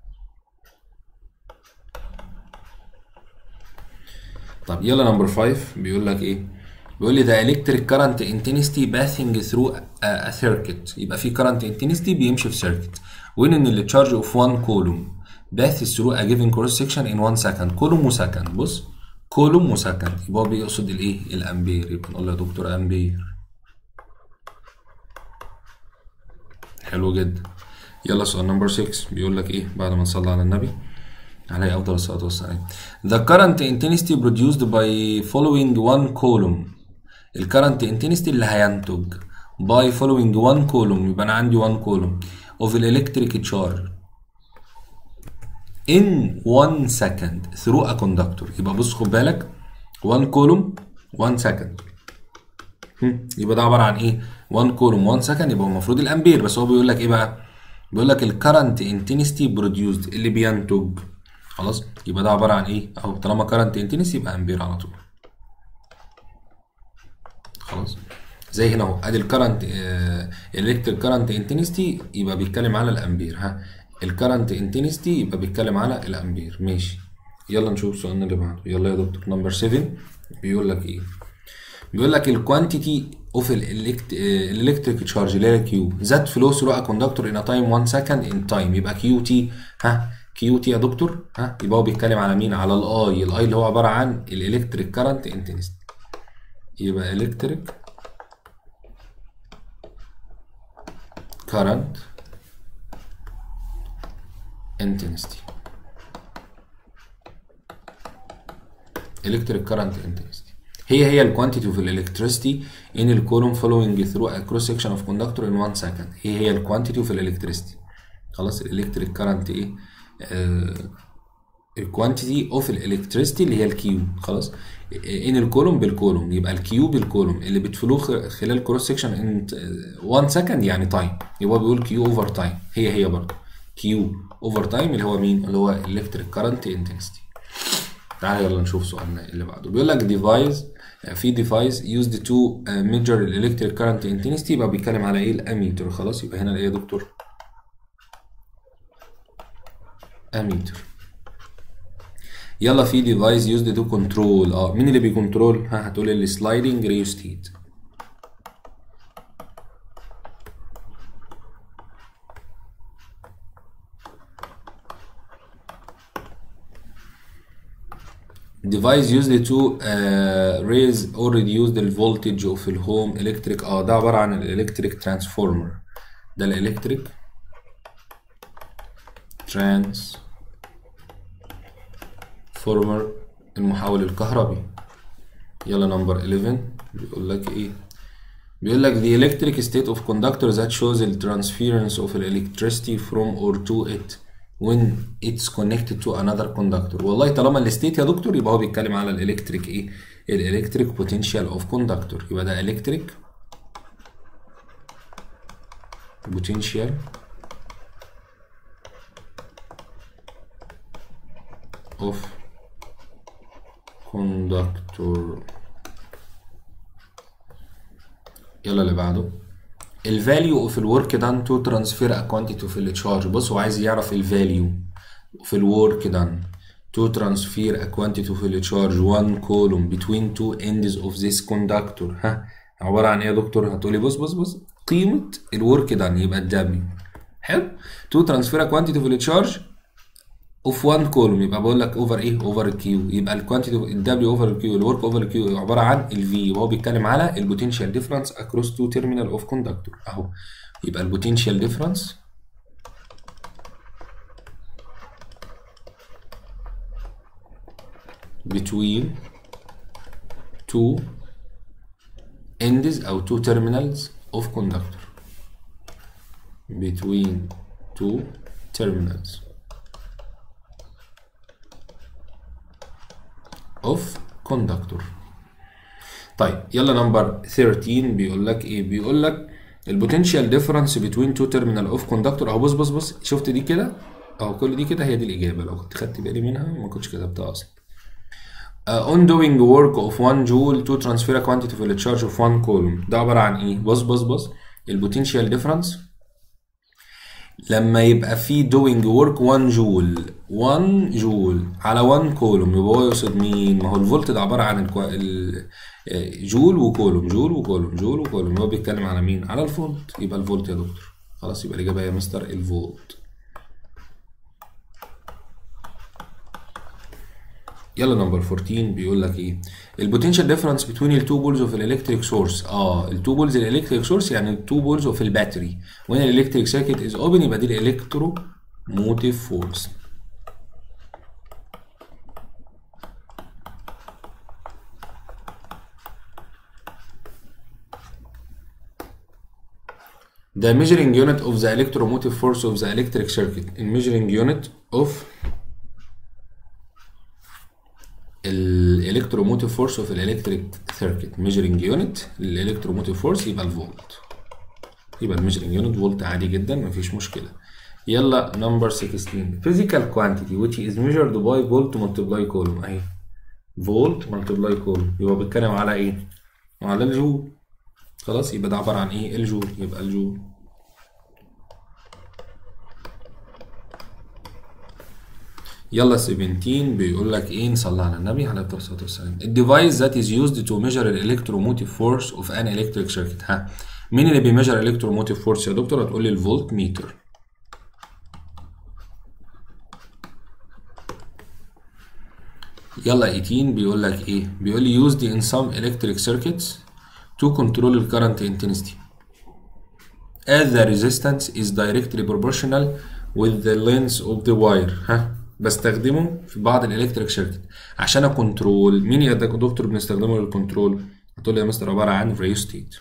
طب يلا نمبر 5 بيقول لك ايه؟ بيقول لي the electric current intensity passing through a circuit. يبقى في current intensity بيمشي في circuit. when ان ال charge of one coulomb passes through a given cross section in 1 second. كولوم وسكند. بص كولوم وسكند يبقى هو بيقصد الايه؟ الامبير. يبقى نقول له يا دكتور امبير. حلو جدا. يلا سؤال نمبر 6 بيقول لك ايه بعد ما نصلي على النبي عليه أفضل الصلاة والسلام. The current intensity produced by following one column. ال current intensity اللي هينتج by following one column. يبقى أنا عندي one column of an electric charge in 1 second through a conductor. يبقى بص خد بالك one column 1 second. يبقى ده عبارة عن إيه؟ one column 1 second. يبقى المفروض الأمبير. بس هو بيقول لك إيه بقى؟ بيقول لك ال current intensity produced اللي بينتج. خلاص يبقى ده عباره عن ايه؟ اهو طالما كارنت انتنسي يبقى امبير على طول. خلاص زي هنا اهو ادي الكارنت الكتريك كارنت انتنسيتي يبقى بيتكلم على الامبير. ها الكارنت انتنسيتي يبقى بيتكلم على الامبير. ماشي يلا نشوف سؤالنا اللي بعده. يلا يا دكتور نمبر 7 بيقول لك ايه؟ بيقول لك الكوانتيتي اوف الالكتريك تشارج اللي هي كيو ذات فلو ثرو ا كوندكتور ان تايم 1 سكند ان تايم. يبقى كيو تي. ها كيو تي يا دكتور. ها يبقى هو بيتكلم على مين؟ على الاي. الاي اللي هو عباره عن الالكتريك كارنت انتنسيتي. يبقى الكتريك كارنت انتنسيتي. الكتريك كارنت انتنسيتي هي الكوانتيتي اوف الالكتريسيتي ان الكولوم فولوينج ثرو ا كروس سكشن اوف كوندكتور ان 1 سكند. هي الكوانتيتي اوف الالكتريسيتي. خلاص الالكتريك كارنت ايه؟ الكوانتيتي اوف الالكتريسيتي اللي هي الكيو. خلاص ان الكولوم بالكولوم. يبقى الكيو بالكولوم اللي بتفلو خلال كروس سكشن ان 1 سكند يعني تايم. يبقى بيقول كيو اوفر تايم. هي برضه كيو اوفر تايم اللي هو مين؟ اللي هو الكتريك كارنت انتنسيتي. تعالى يلا نشوف سؤالنا اللي بعده. بيقول لك ديفايس في ديفايس يوزد تو ميجر الالكتريك كارنت انتنسيتي. يبقى بيتكلم على ايه؟ الاميتر. خلاص يبقى هنا ايه يا دكتور؟ اميتر. يلا في ديفايس يوزد تو كنترول. مين اللي بيكنترول؟ ها هتقول لي السلايدنج ريوستيت. device used to raise or reduce the voltage of the home electric. ده عبارة عن الالكتريك ترانسفورمر. ده الالكتريك ترانسفورمر المحول الكهربي. يلا نمبر 11 بيقول لك ايه؟ بيقول لك the electric state of conductor that shows the transference of electricity from or to it when it's connected to another conductor. والله طالما الستيت يا دكتور يبقى هو بيتكلم على الالكتريك ايه؟ الالكتريك potential of conductor. يبقى ده الكتريك potential of conductor. يلا اللي بعده الفاليو اوف الورك دان تو ترانسفير ا كوانتيتي اوف التشارج. بص هو عايز يعرف الفاليو في الورك دان تو ترانسفير ا كوانتيتي اوف التشارج 1 كولوم بتوين تو اندز اوف ذيس كوندكتور. ها عباره عن ايه يا دكتور؟ هتقولي بص قيمه الورك دان يبقى الدبليو. حلو. تو ترانسفير ا كوانتيتي اوف التشارج اوف 1 كولوم يبقى بقول لك اوفر ايه؟ اوفر الكيو. يبقى الكوانتيتي الدبليو اوفر الكيو الورك اوفر الكيو عباره عن الفي. يبقى هو بيتكلم على البوتنشال ديفرنس اكروس تو تيرمينال اوف كوندكتور اهو. يبقى البوتنشال ديفرنس between two ends أو two terminals of conductor. between two terminals of conductor. طيب يلا نمبر 13 بيقول لك ايه؟ بيقول لك البوتنشال ديفرنس بين تو تيرمينال اوف كوندكتور اهو. بص شفت دي كده اهو، كل دي كده هي دي الاجابه، لو كنت خدت بالي منها ما كنتش كتبتها اصلا. on doing work of 1 joule to transfer a quantity of the charge of 1 coulomb. ده عباره عن ايه؟ بص البوتنشال ديفرنس لما يبقى في doing work 1 جول على 1 كولوم، يبقى هو يقصد مين؟ ما هو الفولت ده عباره عن جول وكولوم، جول وكولوم، هو بيتكلم على مين؟ على الفولت. يبقى الفولت يا دكتور. خلاص يبقى الاجابه يا مستر الفولت. يلا نمبر 14 بيقول لك ايه؟ البوتنشال ديفرنس بين التو بولز اوف الالكتريك سورس. التو بولز الالكتريك سورس يعني التو بولز اوف الباتري، وين الالكتريك سيركت از اوبن يبقى دي الالكترو موتيف فورس. The measuring unit of the electromotive force of the electric circuit. measuring unit of الالكتروموتيف فورس اوف الالكتريك سيركت. measuring unit للالكتروموتيف فورس يبقى الفولت. يبقى الميجرنج يونت فولت عادي جدا مفيش مشكله. يلا نمبر 16 physical quantity which is measured by volt multiply coulomb. اهي فولت multiply coulomb، يبقى بيتكلم على ايه؟ على الجول. خلاص يبقى ده عباره عن ايه؟ الجول. يبقى الجول. يلا 17 بيقول لك ايه؟ نصلي على النبي عليه الصلاه والسلام. الديفايس that is used to measure the electromotive force of an electric circuit. ها مين اللي بيميجر الكتروموتيف فورس يا دكتور؟ هتقول لي الفولت ميتر. يلا 18 بيقول لك ايه؟ بيقول لي used in some electric circuits to control the current intensity as the resistance is directly proportional with the length of the wire. ها بستخدمه في بعض الالكتريك سيركت عشان اكنترول. مين يا دكتور بنستخدمه للكنترول؟ هتقول لي يا مستر عباره عن ريوستيت،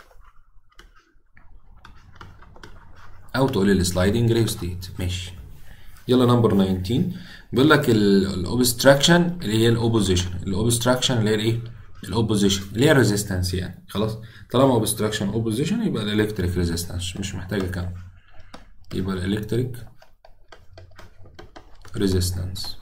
او تقول لي السلايدنج ريوستيت. ماشي. يلا نمبر 19 بيقول لك الاوبستراكشن اللي هي الاوبوزيشن. الاوبستراكشن اللي هي الايه؟ الاوبوزيشن اللي هي الريزيستنس يعني. خلاص طالما اوبستراكشن اوبوزيشن يبقى الالكتريك ريزيستنس، مش محتاجه كام. يبقى الالكتريك ريزيستنس.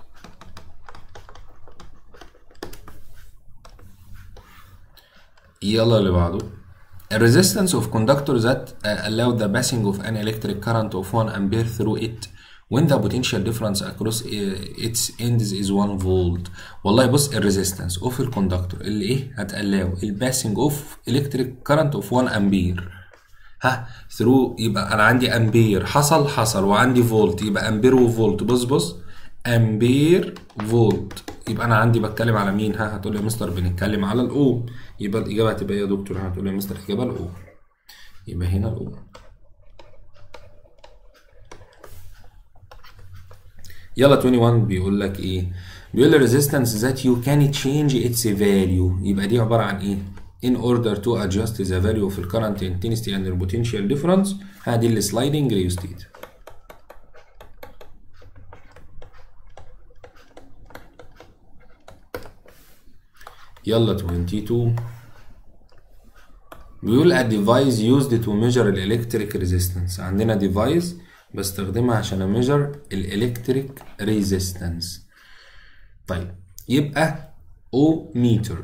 يلا اللي بعده. A resistance of conductor that allow the passing of an electric current of 1 ampere through it when the potential difference across its ends is 1 volt. والله بص الريزيستنس اوف الكوندكتور اللي ايه؟ هتقلاو الباسنج اوف الكتريك كارنت اوف 1 امبير. ها ثرو يبقى انا عندي امبير حصل وعندي فولت، يبقى امبير وفولت. بص امبير فولت، يبقى انا عندي بتكلم على مين؟ ها هتقول لي يا مستر بنتكلم على الاوم. يبقى الاجابه هتبقى ايه يا دكتور؟ هتقول لي يا مستر الاجابه الاوم. يبقى هنا الاوم. يلا 21 بيقول لك ايه؟ بيقول لي resistance that you can change its value. يبقى دي عباره عن ايه؟ in order to adjust the value of the current intensity and the potential difference. هذه السلايدنج ريوستيت. يلا 22 بيقول a device used to measure electric resistance. عندنا device بستخدمها عشان اميجر الالكتريك ريزيستنس. طيب يبقى او ميتر.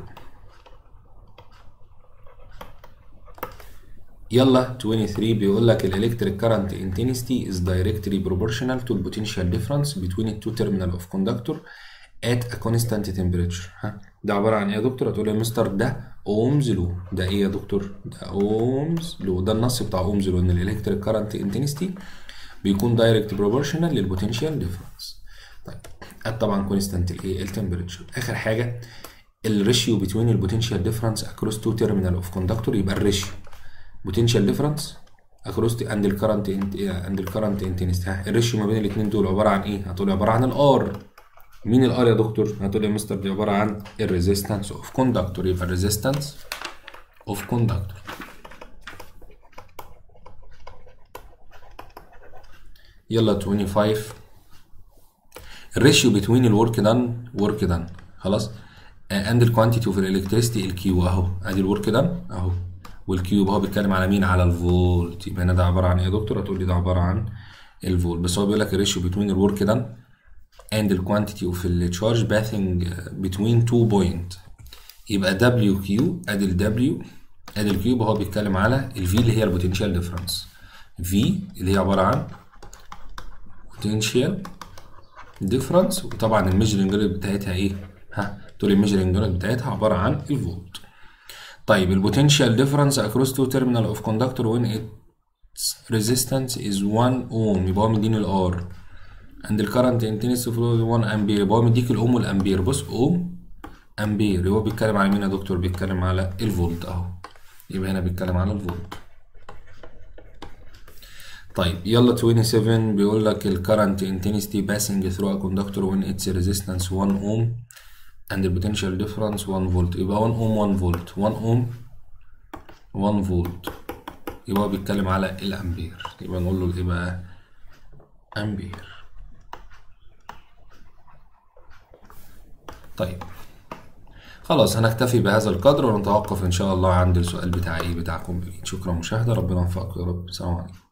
يلا 23 بيقول لك الالكتريك current intensity is directly proportional to the potential difference between the two terminals of conductor at a constant temperature. ها ده عباره عن ايه يا دكتور؟ هتقول يا مستر ده اومز لو. ده ايه يا دكتور؟ ده اومز لو. ده النص بتاع اومز لو ان الالكتريك current intensity بيكون دايركت بروبورشنال للبوتنشال ديفرنس. طيب طبعا كونستانت الايه؟ التمبريتشر. اخر حاجه الريشيو بين البوتنشال ديفرنس اكروس تو تيرمينال اوف كوندكتور. يبقى الريشيو بوتنشال ديفرنس اكروس اند الكرنت انتنستي. الريشيو ما بين الاثنين دول عباره عن ايه؟ هتقول عباره عن الار. مين الار يا دكتور؟ هتقول لي يا مستر دي عباره عن الريزيستنس اوف كوندكتور، يبقى الريزيستنس اوف كوندكتور. يلا 25 الريشيو بتوين الورك دان ورك دان خلاص اند الكوانتيتي اوف الالكتريستي الكيو اهو، ادي الورك دان اهو، والكيو هو بيتكلم على مين؟ على الفولت. يبقى هنا ده عباره عن ايه يا دكتور؟ هتقول لي ده عباره عن الفولت، بس هو بيقول لك الريشيو بتوين الورك دان and the quantity of the charge passing between 2 point. يبقى WQ ادي ال W ادي ال Q، يبقى هو بيتكلم على ال V اللي هي البوتنشال ديفرنس. V اللي هي عبارة عن potential difference، وطبعا الميجرنج يونت بتاعتها ايه؟ تقول الميجرنج يونت بتاعتها عبارة عن الفولت. طيب البوتنشال ديفرنس across two terminal of conductor when its resistance is 1 ohm، يبقى هو مديني ال R عند الكرنت انتنسي فلو 1 امبير، يبقى هو مديك الاوم والامبير. بص اوم امبير، يبقى بيتكلم على مين يا دكتور؟ بيتكلم على الفولت اهو، يبقى هنا بيتكلم على الفولت. طيب يلا 27 بيقول لك الكرنت انتنسيتي باسنج ثرو ا كوندكتور وين اتس ريزيستنس 1 اوم اند البوتنشال ديفرنس 1 فولت، يبقى 1 اوم 1 فولت 1 اوم 1 فولت، يبقى هو بيتكلم على الامبير، يبقى نقول له ايه بقى؟ امبير. طيب خلاص هنكتفي بهذا القدر ونتوقف ان شاء الله عند السؤال بتاع ايه بتاع كومبليت. شكرا مشاهدة، ربنا يوفقكم يا رب، سلام عليكم.